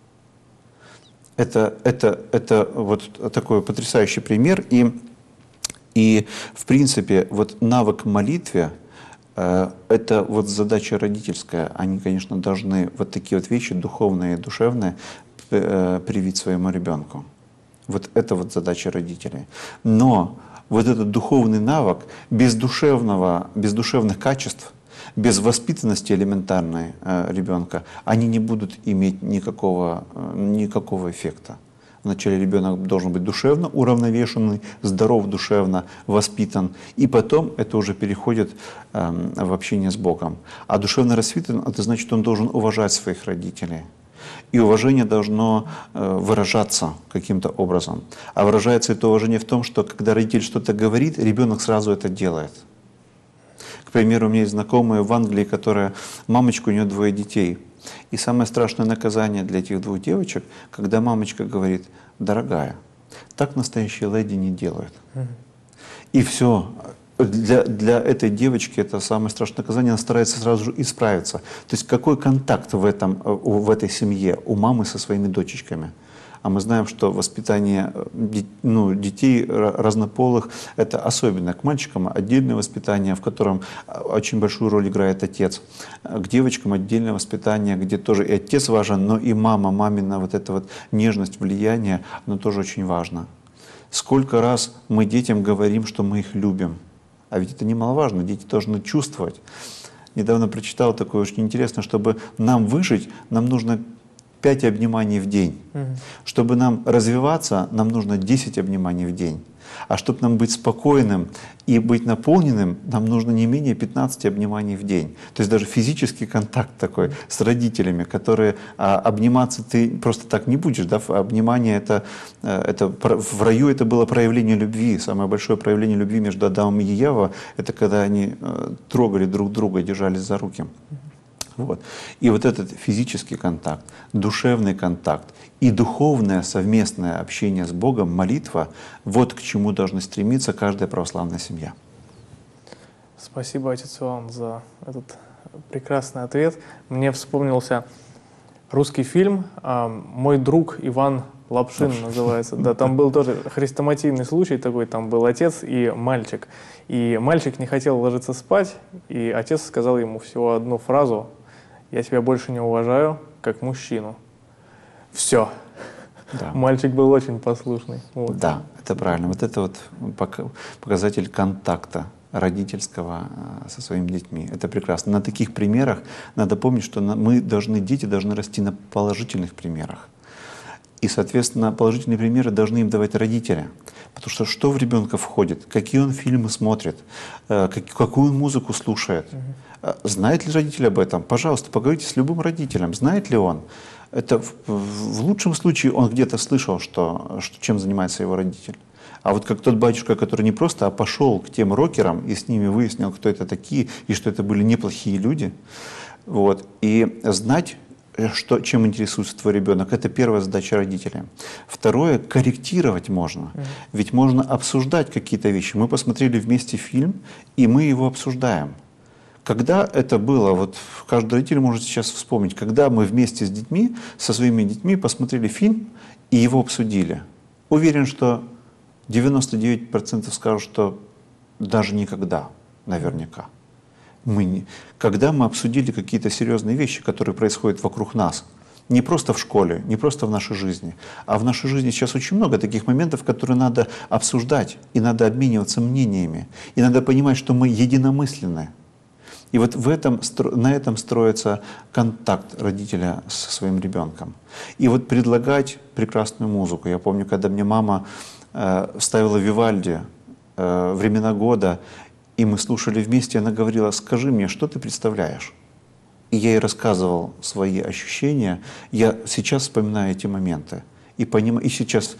Это, это, это вот такой потрясающий пример. И, и в принципе, вот навык молитвы э, — это вот задача родительская. Они, конечно, должны вот такие вот вещи духовные и душевные э, привить своему ребенку. Вот это вот задача родителей. Но вот этот духовный навык без, душевного, без душевных качеств, без воспитанности элементарной э, ребенка, они не будут иметь никакого, э, никакого эффекта. Вначале ребенок должен быть душевно уравновешенный, здоров душевно, воспитан, и потом это уже переходит э, в общение с Богом. А душевно распитан — это значит, он должен уважать своих родителей. И уважение должно э, выражаться каким-то образом. А выражается это уважение в том, что когда родитель что-то говорит, ребенок сразу это делает. К примеру, у меня есть знакомая в Англии, которая, мамочка, у нее двое детей. И самое страшное наказание для этих двух девочек, когда мамочка говорит: дорогая, Так настоящие леди не делают. И все. Для, для этой девочки это самое страшное наказание, она старается сразу же исправиться. То есть какой контакт в, этом, в этой семье у мамы со своими дочечками? А мы знаем, что воспитание ну, детей разнополых – это особенно. К мальчикам отдельное воспитание, в котором очень большую роль играет отец. К девочкам отдельное воспитание, где тоже и отец важен, но и мама, мамина вот эта вот нежность, влияние, оно тоже очень важно. Сколько раз мы детям говорим, что мы их любим. А ведь это немаловажно, дети должны чувствовать. Недавно прочитал такое очень интересно, чтобы нам выжить, нам нужно пять обниманий в день. Угу. Чтобы нам развиваться, нам нужно десять обниманий в день. А чтобы нам быть спокойным и быть наполненным, нам нужно не менее пятнадцати обниманий в день. То есть даже физический контакт такой с родителями, которые а, обниматься ты просто так не будешь. Да? Обнимание это, это в раю это было проявление любви. Самое большое проявление любви между Адамом и Евой — это когда они трогали друг друга и держались за руки. Вот. И вот этот физический контакт, душевный контакт и духовное совместное общение с Богом, молитва, вот к чему должна стремиться каждая православная семья. Спасибо, отец Иоанн, за этот прекрасный ответ. Мне вспомнился русский фильм «Мой друг Иван Лапшин» называется. Да, там был тоже хрестоматийный случай такой, там был отец и мальчик. И мальчик не хотел ложиться спать, и отец сказал ему всего одну фразу: «Я тебя больше не уважаю, как мужчину». Все. Да. Мальчик был очень послушный. Вот. Да, это правильно. Вот это вот показатель контакта родительского со своими детьми. Это прекрасно. На таких примерах надо помнить, что мы должны, дети должны расти на положительных примерах. И, соответственно, положительные примеры должны им давать родители. Потому что что в ребенка входит, какие он фильмы смотрит, какую он музыку слушает. Угу. Знает ли родитель об этом? Пожалуйста, поговорите с любым родителем. Знает ли он? Это в, в лучшем случае он где-то слышал, что, что, чем занимается его родитель. А вот как тот батюшка, который не просто, а пошел к тем рокерам и с ними выяснил, кто это такие, и что это были неплохие люди. Вот. И знать, что, чем интересуется твой ребенок, это первая задача родителя. Второе, корректировать можно. Mm. Ведь можно обсуждать какие-то вещи. Мы посмотрели вместе фильм, и мы его обсуждаем. Когда это было, вот каждый родитель может сейчас вспомнить, когда мы вместе с детьми, со своими детьми посмотрели фильм и его обсудили. Уверен, что девяносто девять процентов скажут, что даже никогда, наверняка. Мы не, когда мы обсудили какие-то серьезные вещи, которые происходят вокруг нас, не просто в школе, не просто в нашей жизни, а в нашей жизни сейчас очень много таких моментов, которые надо обсуждать, и надо обмениваться мнениями, и надо понимать, что мы единомысленны. И вот в этом, на этом строится контакт родителя со своим ребенком. И вот предлагать прекрасную музыку. Я помню, когда мне мама э, ставила Вивальди э, «Времена года», и мы слушали вместе, она говорила: «Скажи мне, что ты представляешь?» И я ей рассказывал свои ощущения. Я сейчас вспоминаю эти моменты. И, поним... и сейчас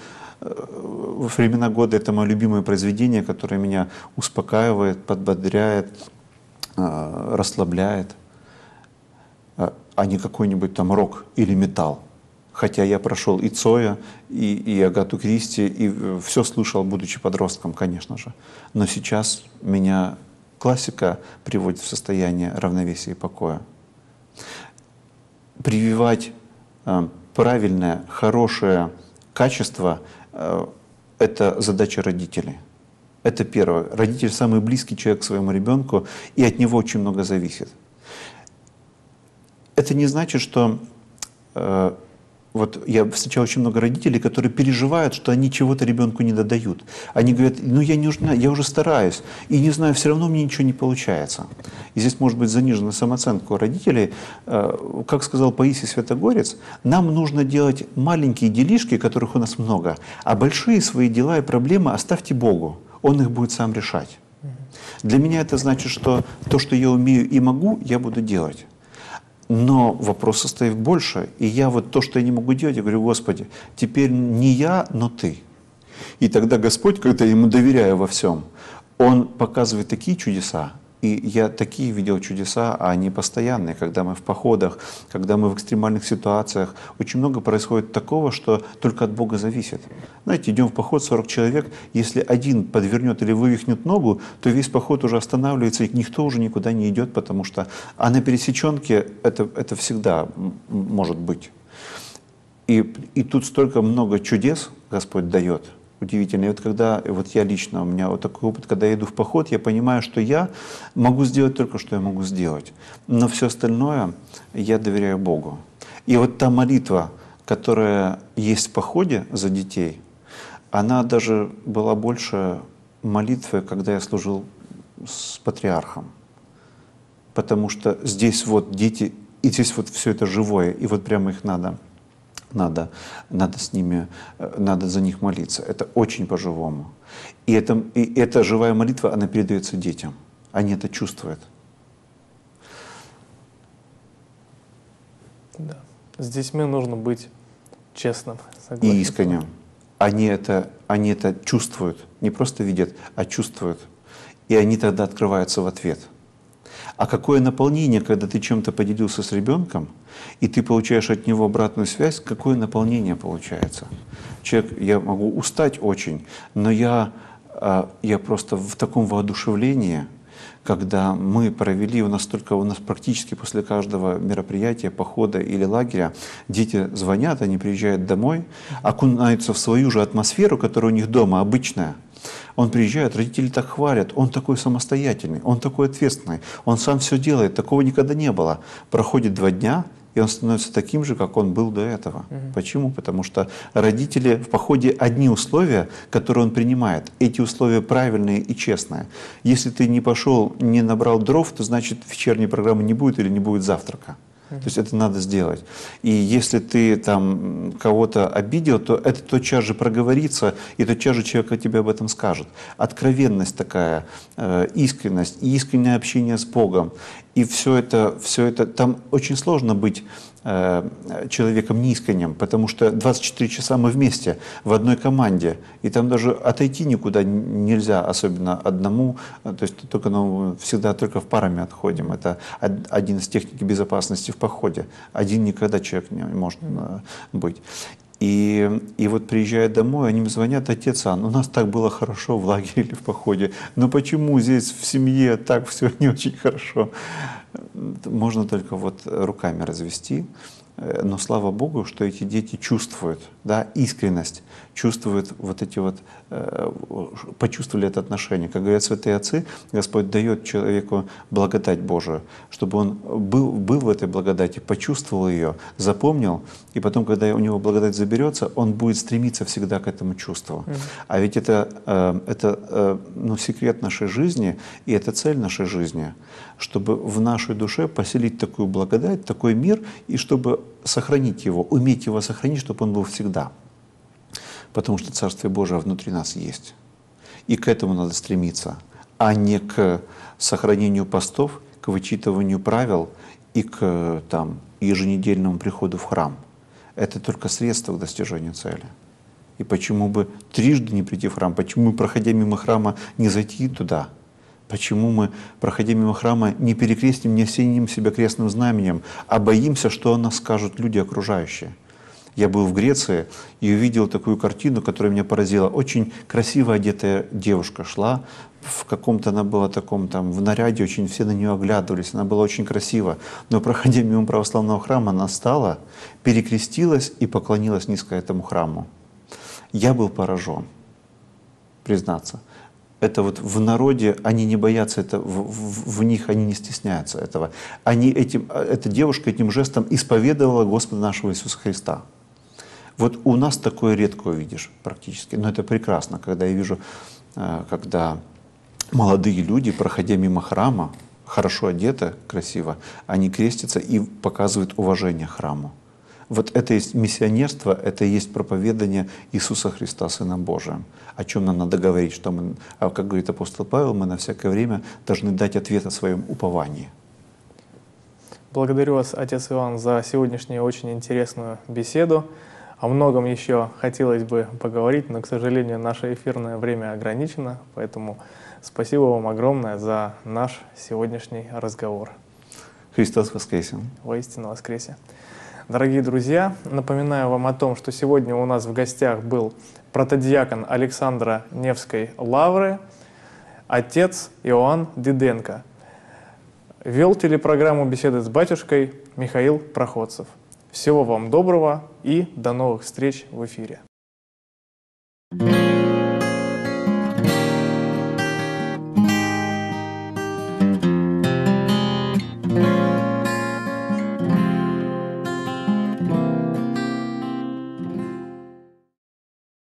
э, «Времена года» — это мое любимое произведение, которое меня успокаивает, подбодряет, э, расслабляет, э, а не какой-нибудь там рок или металл. Хотя я прошел и Цоя, и, и Агату Кристи, и все слышал, будучи подростком, конечно же. Но сейчас меня классика приводит в состояние равновесия и покоя. Прививать э, правильное, хорошее качество э, — это задача родителей. Это первое. Родитель — самый близкий человек к своему ребенку, и от него очень много зависит. Это не значит, что... Э, Вот я встречал очень много родителей, которые переживают, что они чего-то ребенку не додают. Они говорят: ну я, не, я уже стараюсь, и не знаю, все равно мне ничего не получается. И здесь может быть занижена самооценка у родителей. Как сказал Паисий Святогорец, нам нужно делать маленькие делишки, которых у нас много, а большие свои дела и проблемы оставьте Богу, Он их будет сам решать. Для меня это значит, что то, что я умею и могу, я буду делать. Но вопрос состоит больше. И я вот то, что я не могу делать, я говорю: Господи, теперь не я, но Ты. И тогда Господь, когда я Ему доверяю во всем, Он показывает такие чудеса, И я такие видел чудеса, а они постоянные, когда мы в походах, когда мы в экстремальных ситуациях. Очень много происходит такого, что только от Бога зависит. Знаете, идем в поход, сорок человек, если один подвернет или вывихнет ногу, то весь поход уже останавливается, и никто уже никуда не идет, потому что... А на пересеченке это, это всегда может быть. И, и тут столько много чудес Господь дает. Удивительно. И вот когда, вот я лично, у меня вот такой опыт, когда я иду в поход, я понимаю, что я могу сделать только, что я могу сделать. Но все остальное я доверяю Богу. И вот та молитва, которая есть в походе за детей, она даже была больше молитвы, когда я служил с патриархом. Потому что здесь вот дети, и здесь вот все это живое, и вот прямо их надо... Надо, надо с ними, надо за них молиться. Это очень по-живому. И, это, и эта живая молитва, она передается детям. Они это чувствуют. Да. С детьми нужно быть честным. И искренним. Они это, они это чувствуют. Не просто видят, а чувствуют. И они тогда открываются в ответ. А какое наполнение, когда ты чем-то поделился с ребенком, и ты получаешь от него обратную связь, какое наполнение получается? Человек, я могу устать очень, но я, я просто в таком воодушевлении, когда мы провели, у нас только, у нас практически после каждого мероприятия, похода или лагеря, дети звонят, они приезжают домой, окунаются в свою же атмосферу, которая у них дома обычная. Он приезжает, родители так хвалят, он такой самостоятельный, он такой ответственный, он сам все делает, такого никогда не было. Проходит два дня, и он становится таким же, как он был до этого. Угу. Почему? Потому что родители в походе одни условия, которые он принимает. Эти условия правильные и честные. Если ты не пошел, не набрал дров, то значит вечерней программы не будет или не будет завтрака. То есть это надо сделать. И если ты там кого-то обидел, то это тотчас же проговорится, и тотчас же человек тебе об этом скажет. Откровенность такая, э, искренность, и искреннее общение с Богом. И все это, все это, там очень сложно быть э, человеком неискренним, потому что двадцать четыре часа мы вместе, в одной команде, и там даже отойти никуда нельзя, особенно одному, то есть только, ну, всегда только в парами отходим. Это один из техник безопасности в походе. Один никогда человек не может э, быть. И, и вот приезжая домой, они мне звонят: отец Ан, у нас так было хорошо в лагере или в походе, но почему здесь в семье так все не очень хорошо? Можно только вот руками развести. Но слава Богу, что эти дети чувствуют, да, искренность, чувствуют вот эти вот, э, почувствовали это отношение. Как говорят святые отцы, Господь дает человеку благодать Божию, чтобы он был, был в этой благодати, почувствовал ее, запомнил, и потом, когда у него благодать заберется, он будет стремиться всегда к этому чувству. Mm-hmm. А ведь это, э, это э, ну, секрет нашей жизни, и это цель нашей жизни, чтобы в нашей душе поселить такую благодать, такой мир, и чтобы сохранить его, уметь его сохранить, чтобы он был всегда. Потому что Царствие Божие внутри нас есть. И к этому надо стремиться, а не к сохранению постов, к вычитыванию правил и к там, еженедельному приходу в храм. Это только средство к достижению цели. И почему бы трижды не прийти в храм? Почему мы, проходя мимо храма, не зайти туда? Почему мы, проходя мимо храма, не перекрестим, не осеним себя крестным знаменем, а боимся, что о нас скажут люди окружающие? Я был в Греции и увидел такую картину, которая меня поразила. Очень красиво одетая девушка шла, в каком-то она была таком там, в наряде, очень все на нее оглядывались, она была очень красива. Но проходя мимо православного храма, она встала, перекрестилась и поклонилась низко этому храму. Я был поражен, признаться. Это вот в народе, они не боятся это, в, в, в них они не стесняются этого. Они этим, эта девушка этим жестом исповедовала Господа нашего Иисуса Христа. Вот у нас такое редко увидишь практически, но это прекрасно, когда я вижу, когда молодые люди, проходя мимо храма, хорошо одеты, красиво, они крестятся и показывают уважение храму. Вот это есть миссионерство, это есть проповедание Иисуса Христа, Сына Божия. О чем нам надо говорить, что мы, как говорит апостол Павел, мы на всякое время должны дать ответ о своем уповании. Благодарю вас, отец Иван, за сегодняшнюю очень интересную беседу. О многом еще хотелось бы поговорить, но, к сожалению, наше эфирное время ограничено, поэтому Спасибо вам огромное за наш сегодняшний разговор. Христос воскресе! Воистину воскресе! Дорогие друзья, напоминаю вам о том, что сегодня у нас в гостях был протодиакон Александра Невской лавры, отец Иоанн Диденко. Вел телепрограмму «Беседы с батюшкой» Михаил Проходцев. Всего вам доброго и до новых встреч в эфире. Thank you.